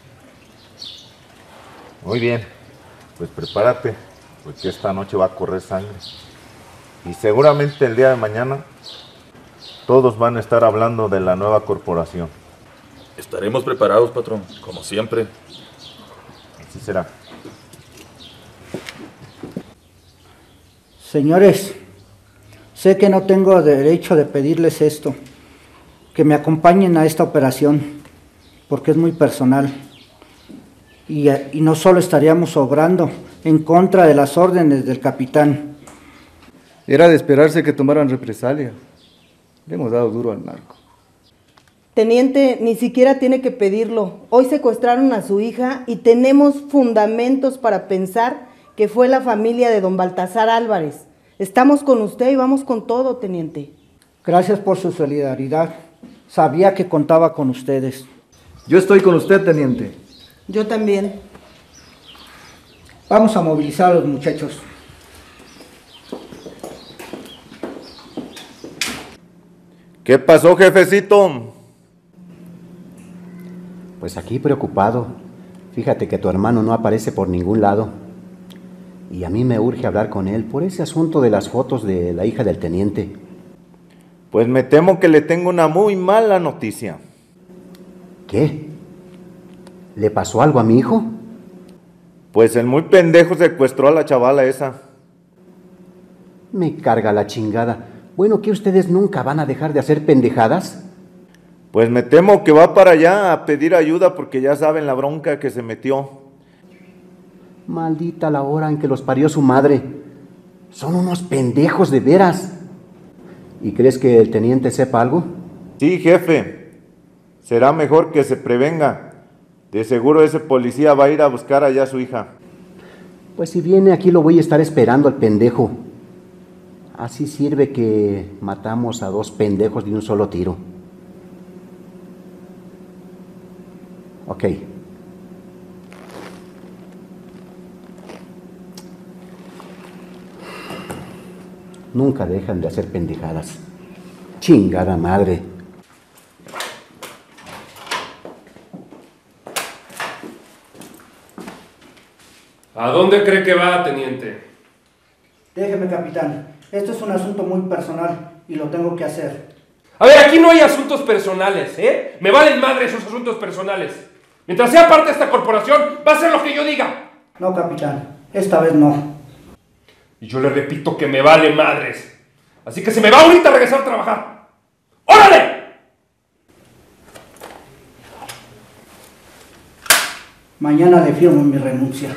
Muy bien, pues prepárate, porque esta noche va a correr sangre. Y seguramente el día de mañana todos van a estar hablando de la nueva corporación. Estaremos preparados, patrón, como siempre. Así será. Señores, sé que no tengo derecho de pedirles esto, que me acompañen a esta operación, porque es muy personal. Y no solo estaríamos obrando en contra de las órdenes del capitán. Era de esperarse que tomaran represalia. Le hemos dado duro al narco. Teniente, ni siquiera tiene que pedirlo. Hoy secuestraron a su hija y tenemos fundamentos para pensar que fue la familia de don Baltasar Álvarez. Estamos con usted y vamos con todo, teniente. Gracias por su solidaridad. Sabía que contaba con ustedes. Yo estoy con usted, teniente. Yo también. Vamos a movilizar a los muchachos. ¿Qué pasó, jefecito? Pues aquí preocupado. Fíjate que tu hermano no aparece por ningún lado. Y a mí me urge hablar con él por ese asunto de las fotos de la hija del teniente. Pues me temo que le tengo una muy mala noticia. ¿Qué? ¿Le pasó algo a mi hijo? Pues el muy pendejo secuestró a la chavala esa. Me carga la chingada. Bueno, ¿que ustedes nunca van a dejar de hacer pendejadas? Pues me temo que va para allá a pedir ayuda porque ya saben la bronca que se metió. Maldita la hora en que los parió su madre. Son unos pendejos de veras. ¿Y crees que el teniente sepa algo? Sí, jefe. Será mejor que se prevenga. De seguro ese policía va a ir a buscar allá a su hija. Pues si viene aquí lo voy a estar esperando al pendejo. Así sirve que matamos a 2 pendejos de un solo tiro. Ok. Nunca dejan de hacer pendejadas. Chingada madre. ¿A dónde cree que va, teniente? Déjeme, capitán. Esto es un asunto muy personal y lo tengo que hacer. A ver, aquí no hay asuntos personales, ¿eh? Me valen madre esos asuntos personales. Mientras sea parte de esta corporación, va a ser lo que yo diga. No, capitán. Esta vez no. Y yo le repito que me vale madres. Así que se me va ahorita a regresar a trabajar. ¡Órale! Mañana le firmo mi renuncia.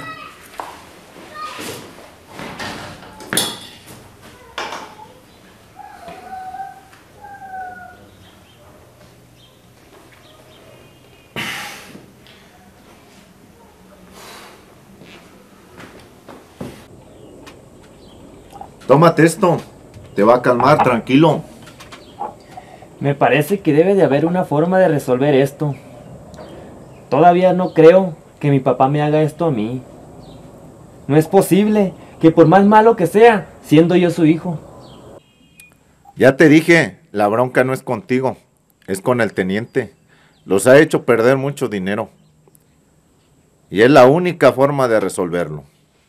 Tómate esto. Te va a calmar, tranquilo. Me parece que debe de haber una forma de resolver esto. Todavía no creo que mi papá me haga esto a mí. No es posible que por más malo que sea, siendo yo su hijo. Ya te dije, la bronca no es contigo, es con el teniente. Los ha hecho perder mucho dinero. Y es la única forma de resolverlo.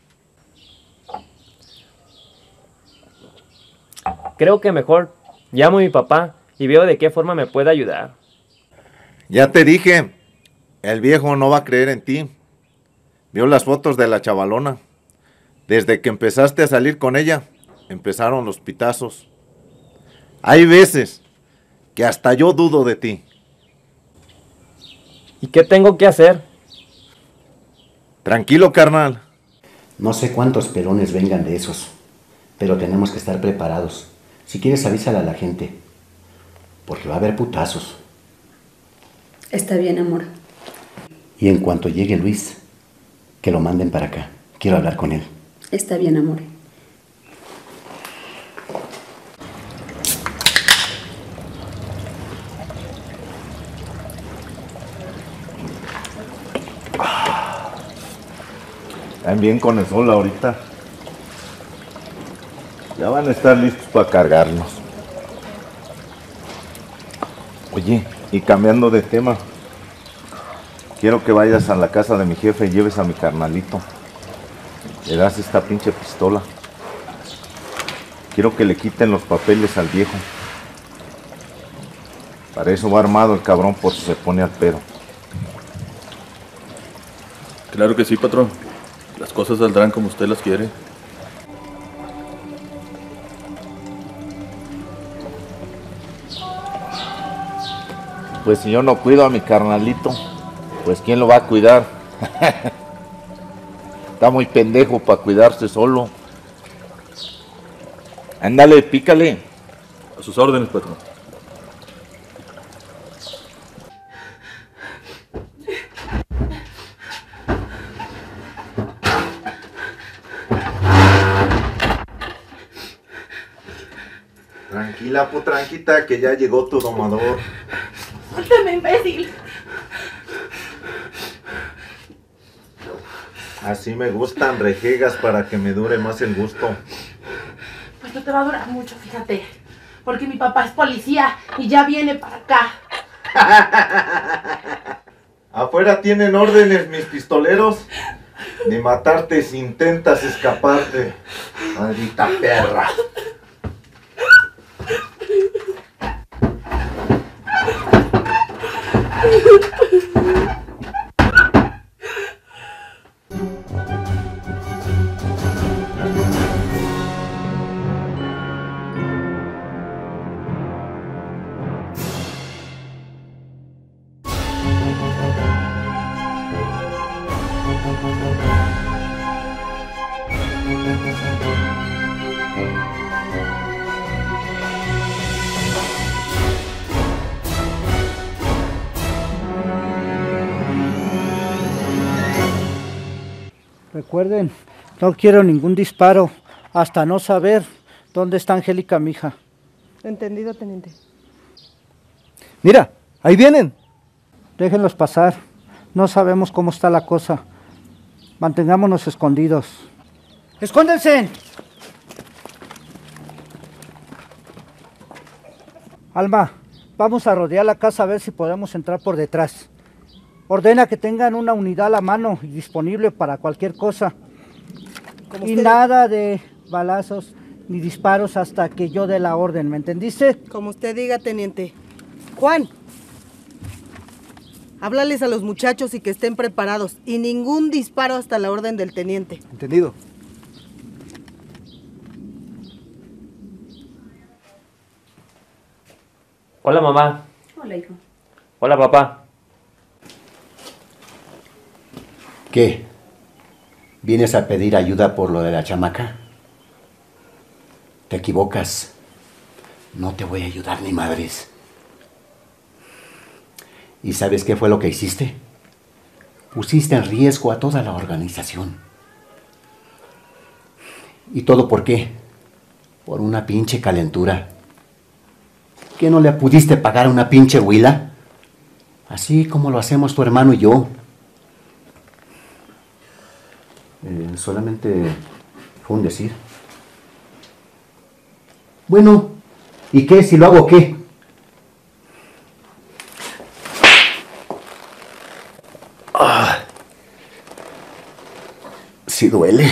Creo que mejor llamo a mi papá y veo de qué forma me puede ayudar. Ya te dije, el viejo no va a creer en ti. Vio las fotos de la chavalona. Desde que empezaste a salir con ella, empezaron los pitazos. Hay veces que hasta yo dudo de ti. ¿Y qué tengo que hacer? Tranquilo, carnal. No sé cuántos pelones vengan de esos, pero tenemos que estar preparados. Si quieres, avísale a la gente, porque va a haber putazos. Está bien, amor. Y en cuanto llegue Luis, que lo manden para acá. Quiero hablar con él. Está bien, amor. Están bien con el sol ahorita. Ya van a estar listos para cargarnos. Oye, y cambiando de tema, quiero que vayas a la casa de mi jefe y lleves a mi carnalito. Le das esta pinche pistola. Quiero que le quiten los papeles al viejo. Para eso va armado el cabrón por si se pone al pedo. Claro que sí, patrón. Las cosas saldrán como usted las quiere. Pues si yo no cuido a mi carnalito, pues ¿quién lo va a cuidar? Está muy pendejo para cuidarse solo. Ándale, pícale. A sus órdenes, patrón. Tranquila, tranquita, que ya llegó tu domador. Suéltame, imbécil. Así me gustan, rejegas para que me dure más el gusto. Pues no te va a durar mucho, fíjate. Porque mi papá es policía y ya viene para acá. Afuera tienen órdenes mis pistoleros. De matarte si intentas escaparte. Maldita perra. Recuerden, no quiero ningún disparo hasta no saber dónde está Angélica, mi hija. Entendido, teniente. Mira, ahí vienen. Déjenlos pasar. No sabemos cómo está la cosa. Mantengámonos escondidos. ¡Escóndense! Alma, vamos a rodear la casa a ver si podemos entrar por detrás. Ordena que tengan una unidad a la mano y disponible para cualquier cosa. Y nada de balazos ni disparos hasta que yo dé la orden, ¿me entendiste? Como usted diga, teniente. Juan, háblales a los muchachos y que estén preparados. Y ningún disparo hasta la orden del teniente. Entendido. Hola, mamá. Hola, hijo. Hola, papá. ¿Qué? ¿Vienes a pedir ayuda por lo de la chamaca? Te equivocas. No te voy a ayudar ni madres. ¿Y sabes qué fue lo que hiciste? Pusiste en riesgo a toda la organización. ¿Y todo por qué? Por una pinche calentura. ¿Qué no le pudiste pagar a una pinche huila? Así como lo hacemos tu hermano y yo. Solamente fue un decir. Bueno, ¿y qué? Si lo hago, ¿qué? Sí duele.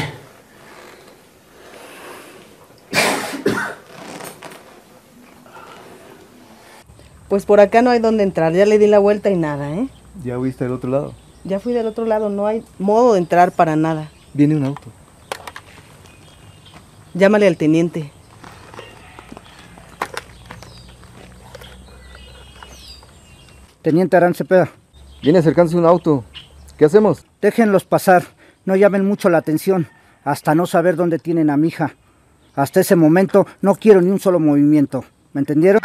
Pues por acá no hay dónde entrar. Ya le di la vuelta y nada, ¿eh? ¿Ya fuiste del otro lado? Ya fui del otro lado. No hay modo de entrar para nada. Viene un auto. Llámale al teniente. Teniente Arán Cepeda. Viene acercándose un auto. ¿Qué hacemos? Déjenlos pasar. No llamen mucho la atención. Hasta no saber dónde tienen a mi hija. Hasta ese momento no quiero ni un solo movimiento. ¿Me entendieron?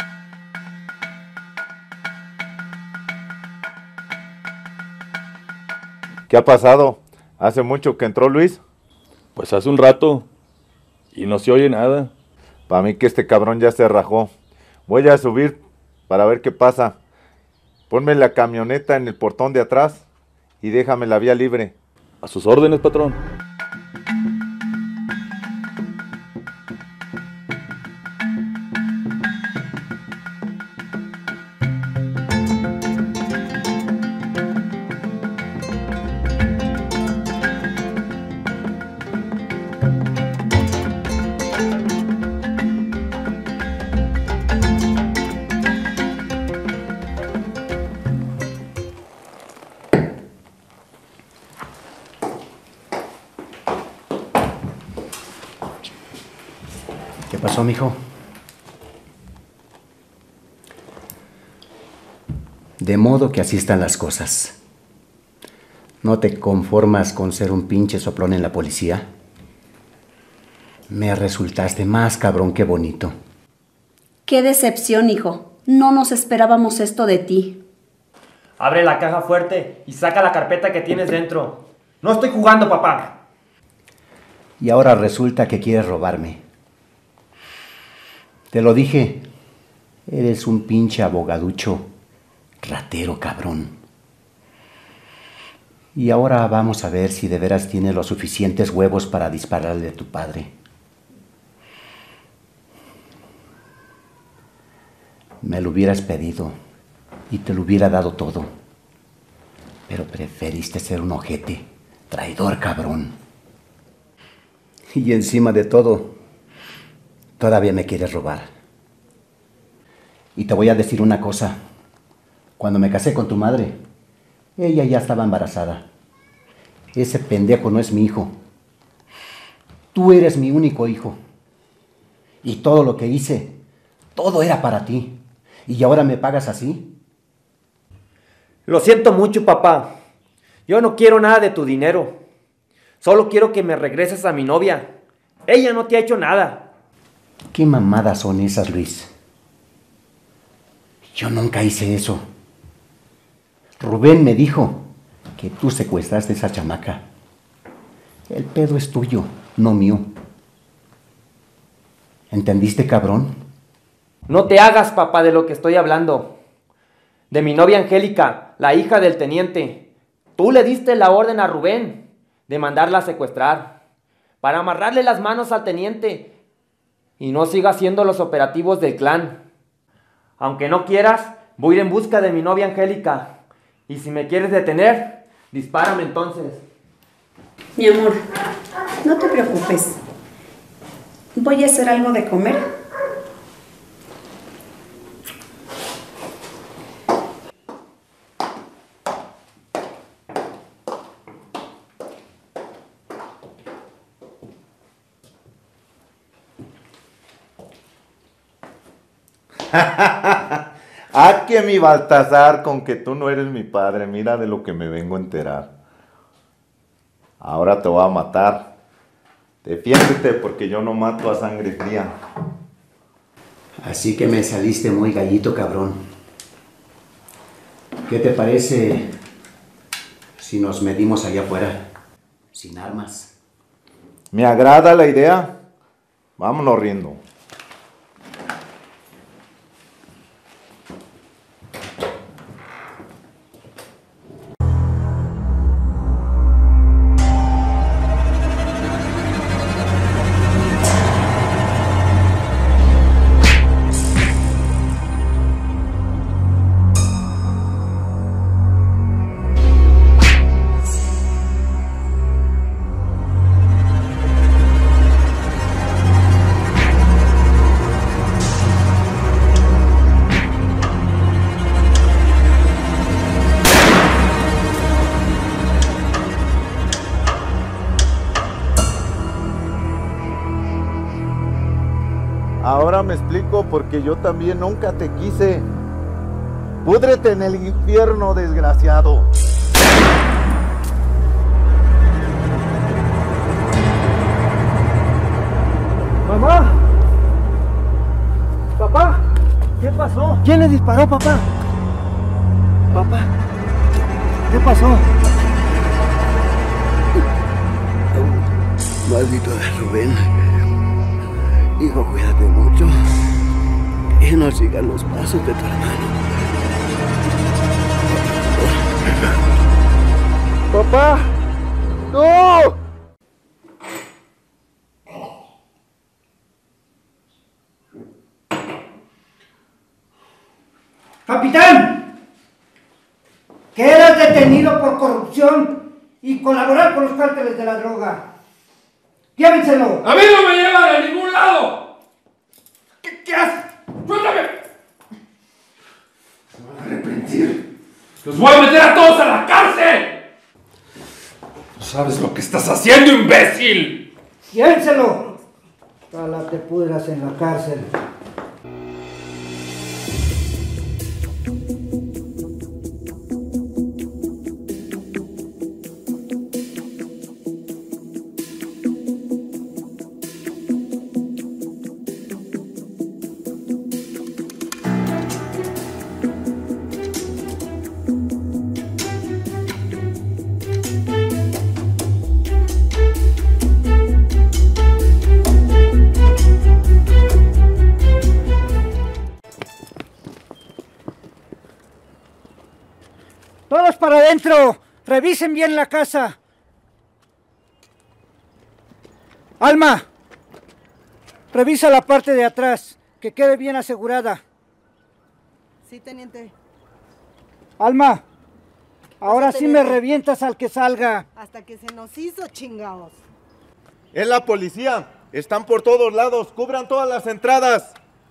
¿Qué ha pasado? ¿Hace mucho que entró Luis? Pues hace un rato y no se oye nada. Para mí que este cabrón ya se rajó. Voy a subir para ver qué pasa. Ponme la camioneta en el portón de atrás y déjame la vía libre. A sus órdenes, patrón. ¿Qué pasó, mijo? De modo que así están las cosas. ¿No te conformas con ser un pinche soplón en la policía? Me resultaste más cabrón que bonito. Qué decepción, hijo. No nos esperábamos esto de ti. Abre la caja fuerte y saca la carpeta que tienes dentro. No estoy jugando, papá. Y ahora resulta que quieres robarme. Te lo dije, eres un pinche abogaducho, ratero cabrón. Y ahora vamos a ver si de veras tienes los suficientes huevos para dispararle a tu padre. Me lo hubieras pedido y te lo hubiera dado todo. Pero preferiste ser un ojete, traidor cabrón. Y encima de todo, todavía me quieres robar. Y te voy a decir una cosa. Cuando me casé con tu madre, ella ya estaba embarazada. Ese pendejo no es mi hijo. Tú eres mi único hijo. Y todo lo que hice, todo era para ti. ¿Y ahora me pagas así? Lo siento mucho, papá. Yo no quiero nada de tu dinero. Solo quiero que me regreses a mi novia. Ella no te ha hecho nada. ¿Qué mamadas son esas, Luis? Yo nunca hice eso. Rubén me dijo que tú secuestraste a esa chamaca. El pedo es tuyo, no mío. ¿Entendiste, cabrón? No te hagas, papá, de lo que estoy hablando. De mi novia Angélica, la hija del teniente. Tú le diste la orden a Rubén de mandarla a secuestrar para amarrarle las manos al teniente y no siga haciendo los operativos del clan. Aunque no quieras, voy a ir en busca de mi novia Angélica. Y si me quieres detener, dispárame entonces. Mi amor, no te preocupes. Voy a hacer algo de comer. Ah, que mi Baltasar, con que tú no eres mi padre, mira de lo que me vengo a enterar. Ahora te voy a matar. Defiéndete porque yo no mato a sangre fría. Así que me saliste muy gallito, cabrón. ¿Qué te parece si nos medimos allá afuera, sin armas? Me agrada la idea. Vámonos riendo. Ahora me explico porque yo también nunca te quise. Púdrete en el infierno, desgraciado. ¡Mamá! ¡Papá! ¿Qué pasó? ¿Quién le disparó, papá? Papá, ¿qué pasó? No cuidadito de Rubén. Hijo, cuídate mucho. Y no sigan los pasos de tu hermano. ¡Papá! ¡No! ¡Capitán! Que eras detenido por corrupción y colaborar con los cárteles de la droga. ¡Llévenselo! ¡A mí no me llevan a ningún lado! ¿Qué haces? ¡Suéltame! Se van a arrepentir. ¡Los voy a meter a todos a la cárcel! No sabes lo que estás haciendo, imbécil. ¡Llévenselo! Ojalá te pudras en la cárcel. ¡Todos para adentro! ¡Revisen bien la casa! Alma, revisa la parte de atrás, que quede bien asegurada. Sí, teniente. Alma, ahora sí me teniente. revientas al que salga. Hasta que se nos hizo, chingados. Es la policía. Están por todos lados. Cubran todas las entradas.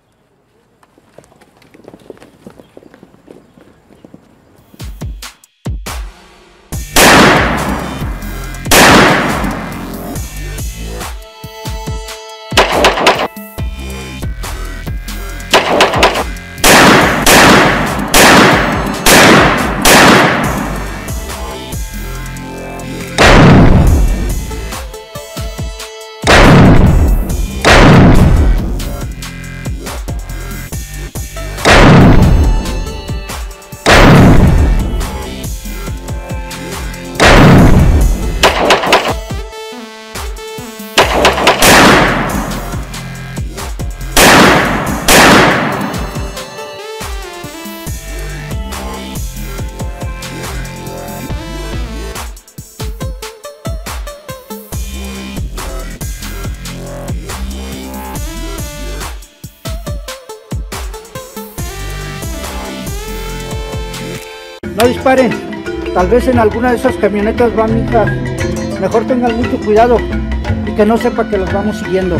No disparen. Tal vez en alguna de esas camionetas va mi hija. Mejor tengan mucho cuidado y que no sepa que los vamos siguiendo.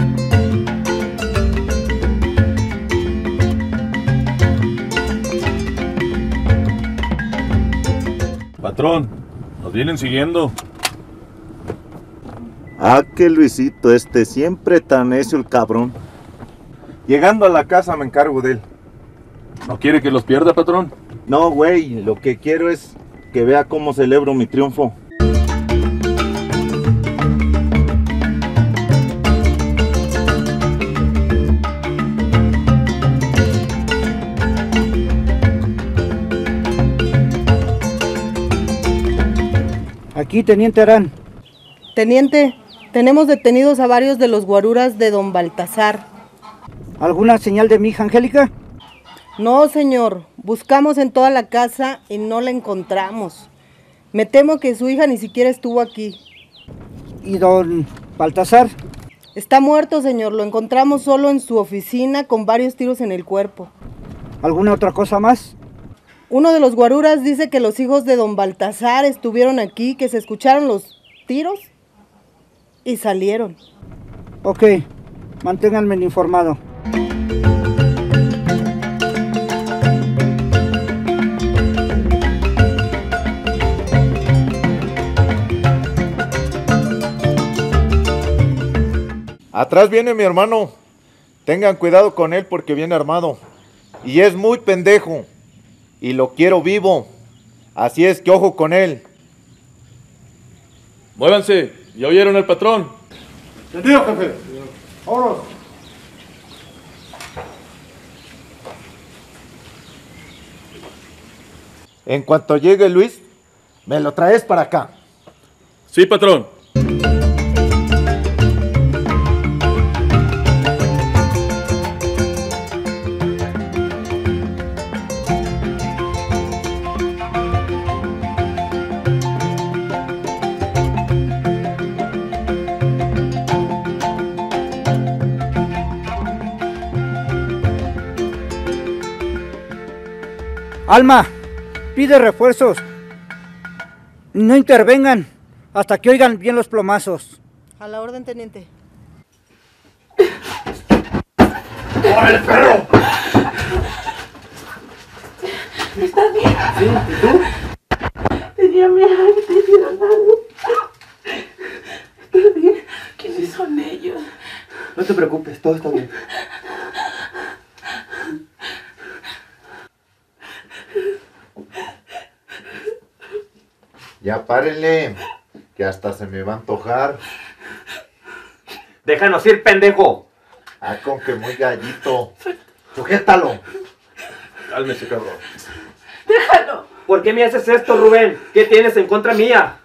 Patrón, nos vienen siguiendo. Ah, que Luisito, siempre tan necio el cabrón. Llegando a la casa me encargo de él. ¿No quiere que los pierda, patrón? No, güey, lo que quiero es que vea cómo celebro mi triunfo. Aquí, Teniente Arán. Teniente, tenemos detenidos a varios de los guaruras de don Baltasar. ¿Alguna señal de mi hija Angélica? No, señor. Buscamos en toda la casa y no la encontramos. Me temo que su hija ni siquiera estuvo aquí. ¿Y don Baltasar? Está muerto, señor. Lo encontramos solo en su oficina con varios tiros en el cuerpo. ¿Alguna otra cosa más? Uno de los guaruras dice que los hijos de don Baltasar estuvieron aquí, que se escucharon los tiros y salieron. Ok, manténganme informado. Atrás viene mi hermano. Tengan cuidado con él porque viene armado. Y es muy pendejo. Y lo quiero vivo. Así es que ojo con él. Muévanse. ¿Ya oyeron al patrón? Entendido, jefe. Vámonos. En cuanto llegue Luis, me lo traes para acá. Sí, patrón. Alma, pide refuerzos. No intervengan hasta que oigan bien los plomazos. A la orden, teniente. ¡Órale, perro! ¿Estás bien? Sí, ¿y tú? Tenía miedo que te hicieran algo. ¿Estás bien? ¿Quiénes son ellos? No te preocupes, todo está bien. Ya párenle, que hasta se me va a antojar. Déjanos ir, pendejo. Ah, con que muy gallito. Sujétalo. Cálmese, cabrón. Déjalo. ¿Por qué me haces esto, Rubén? ¿Qué tienes en contra mía?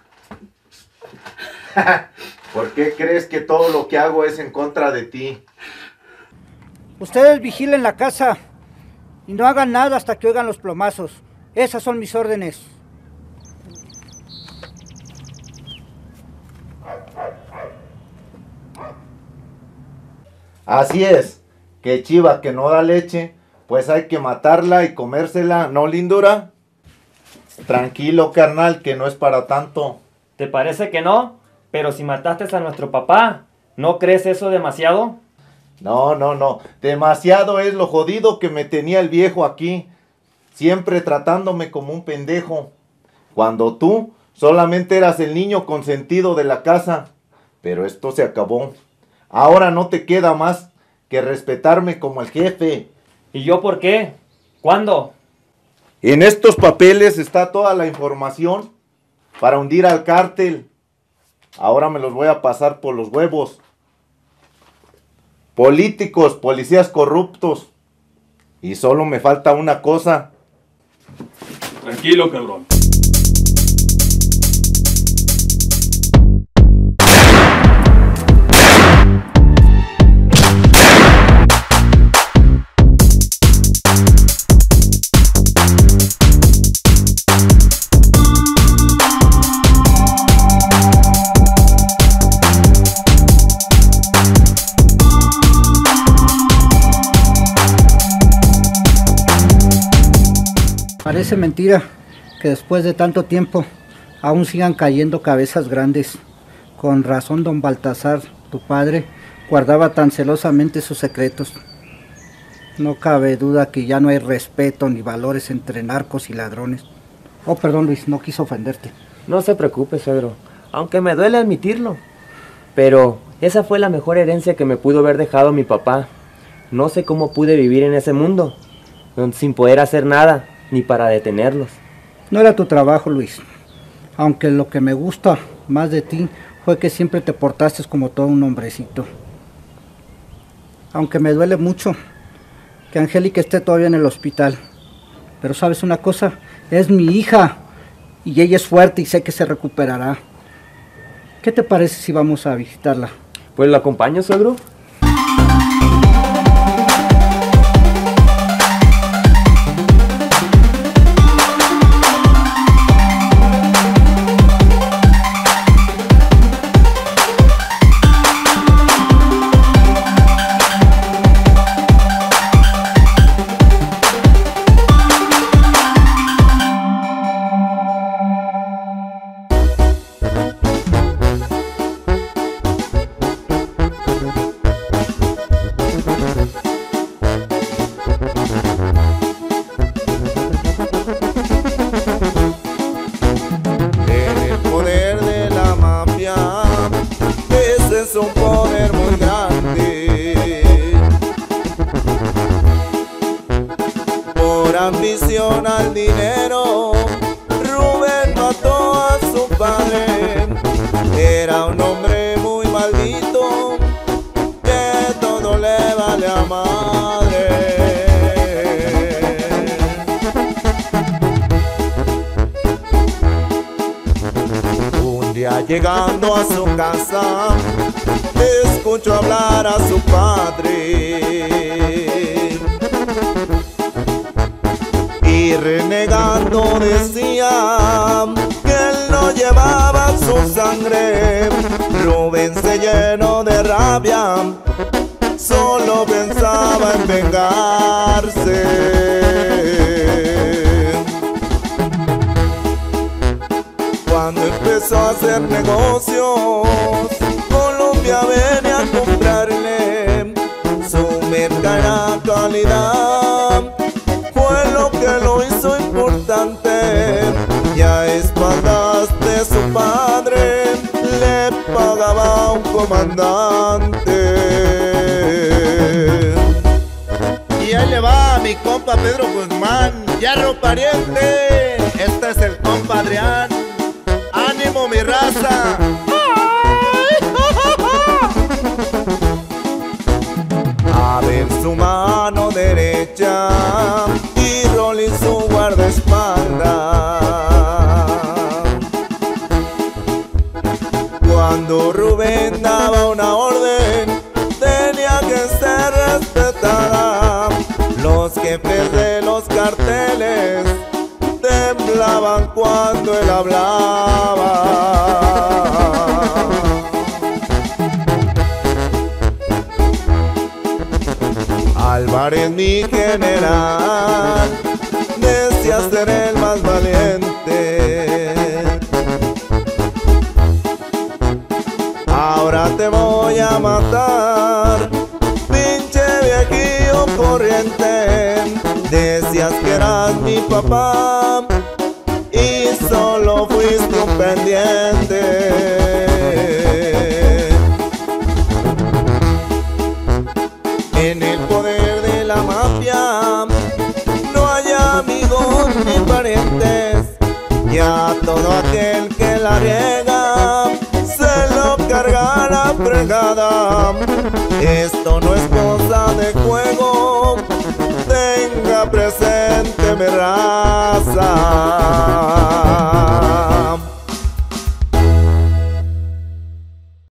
¿Por qué crees que todo lo que hago es en contra de ti? Ustedes vigilen la casa y no hagan nada hasta que oigan los plomazos. Esas son mis órdenes. Así es, que chiva que no da leche, pues hay que matarla y comérsela, ¿no, lindura? Tranquilo, carnal, que no es para tanto. ¿Te parece que no? Pero si mataste a nuestro papá, ¿no crees eso demasiado? No, demasiado es lo jodido que me tenía el viejo aquí, siempre tratándome como un pendejo, cuando tú solamente eras el niño consentido de la casa, pero esto se acabó. Ahora no te queda más que respetarme como el jefe. ¿Y yo por qué? ¿Cuándo? En estos papeles está toda la información para hundir al cártel. Ahora me los voy a pasar por los huevos. Políticos, policías corruptos. Y solo me falta una cosa. Tranquilo, cabrón. Parece mentira que después de tanto tiempo aún sigan cayendo cabezas grandes. Con razón don Baltasar, tu padre, guardaba tan celosamente sus secretos. No cabe duda que ya no hay respeto ni valores entre narcos y ladrones. Oh, perdón Luis, no quiso ofenderte. No se preocupe, suegro, aunque me duele admitirlo. Pero esa fue la mejor herencia que me pudo haber dejado mi papá. No sé cómo pude vivir en ese mundo, sin poder hacer nada, ni para detenerlos. No era tu trabajo, Luis. Aunque lo que me gusta más de ti fue que siempre te portaste como todo un hombrecito. Aunque me duele mucho que Angélica esté todavía en el hospital. Pero ¿sabes una cosa? Es mi hija y ella es fuerte y sé que se recuperará. ¿Qué te parece si vamos a visitarla? Pues lo acompaño, suegro. Ambición al dinero, Rubén mató a su padre. Era un hombre muy maldito, que todo le vale a madre. Un día llegando a su casa, escuchó hablar a su padre. Y renegando decía que él no llevaba su sangre. Rubén se llenó de rabia, solo pensaba en vengarse. a hacer negocios. Colombia viene a comprarle su mercada calidad. Fue lo que lo hizo importante, y a espaldas de su padre le pagaba un comandante. Y ahí le va a mi compa Pedro Guzmán, Yarro pariente, este es el compa Adrián. ¡Ánimo mi raza! A ver su mano derecha y Rolling su guardaespaldas. Cuando Rubén daba una orden, tenía que ser respetada. Los jefes de los carteles temblaban cuando él hablaba. Álvarez, mi general, decía ser el más valiente. Ahora te voy a matar, pinche viejillo corriente. Decías que eras mi papá y solo fuiste un pendiente. En el poder de la mafia no hay amigos ni parientes, y a todo aquel que la riega se lo carga la fregada. Esto no es cosa de juego, tenga presente mi raza.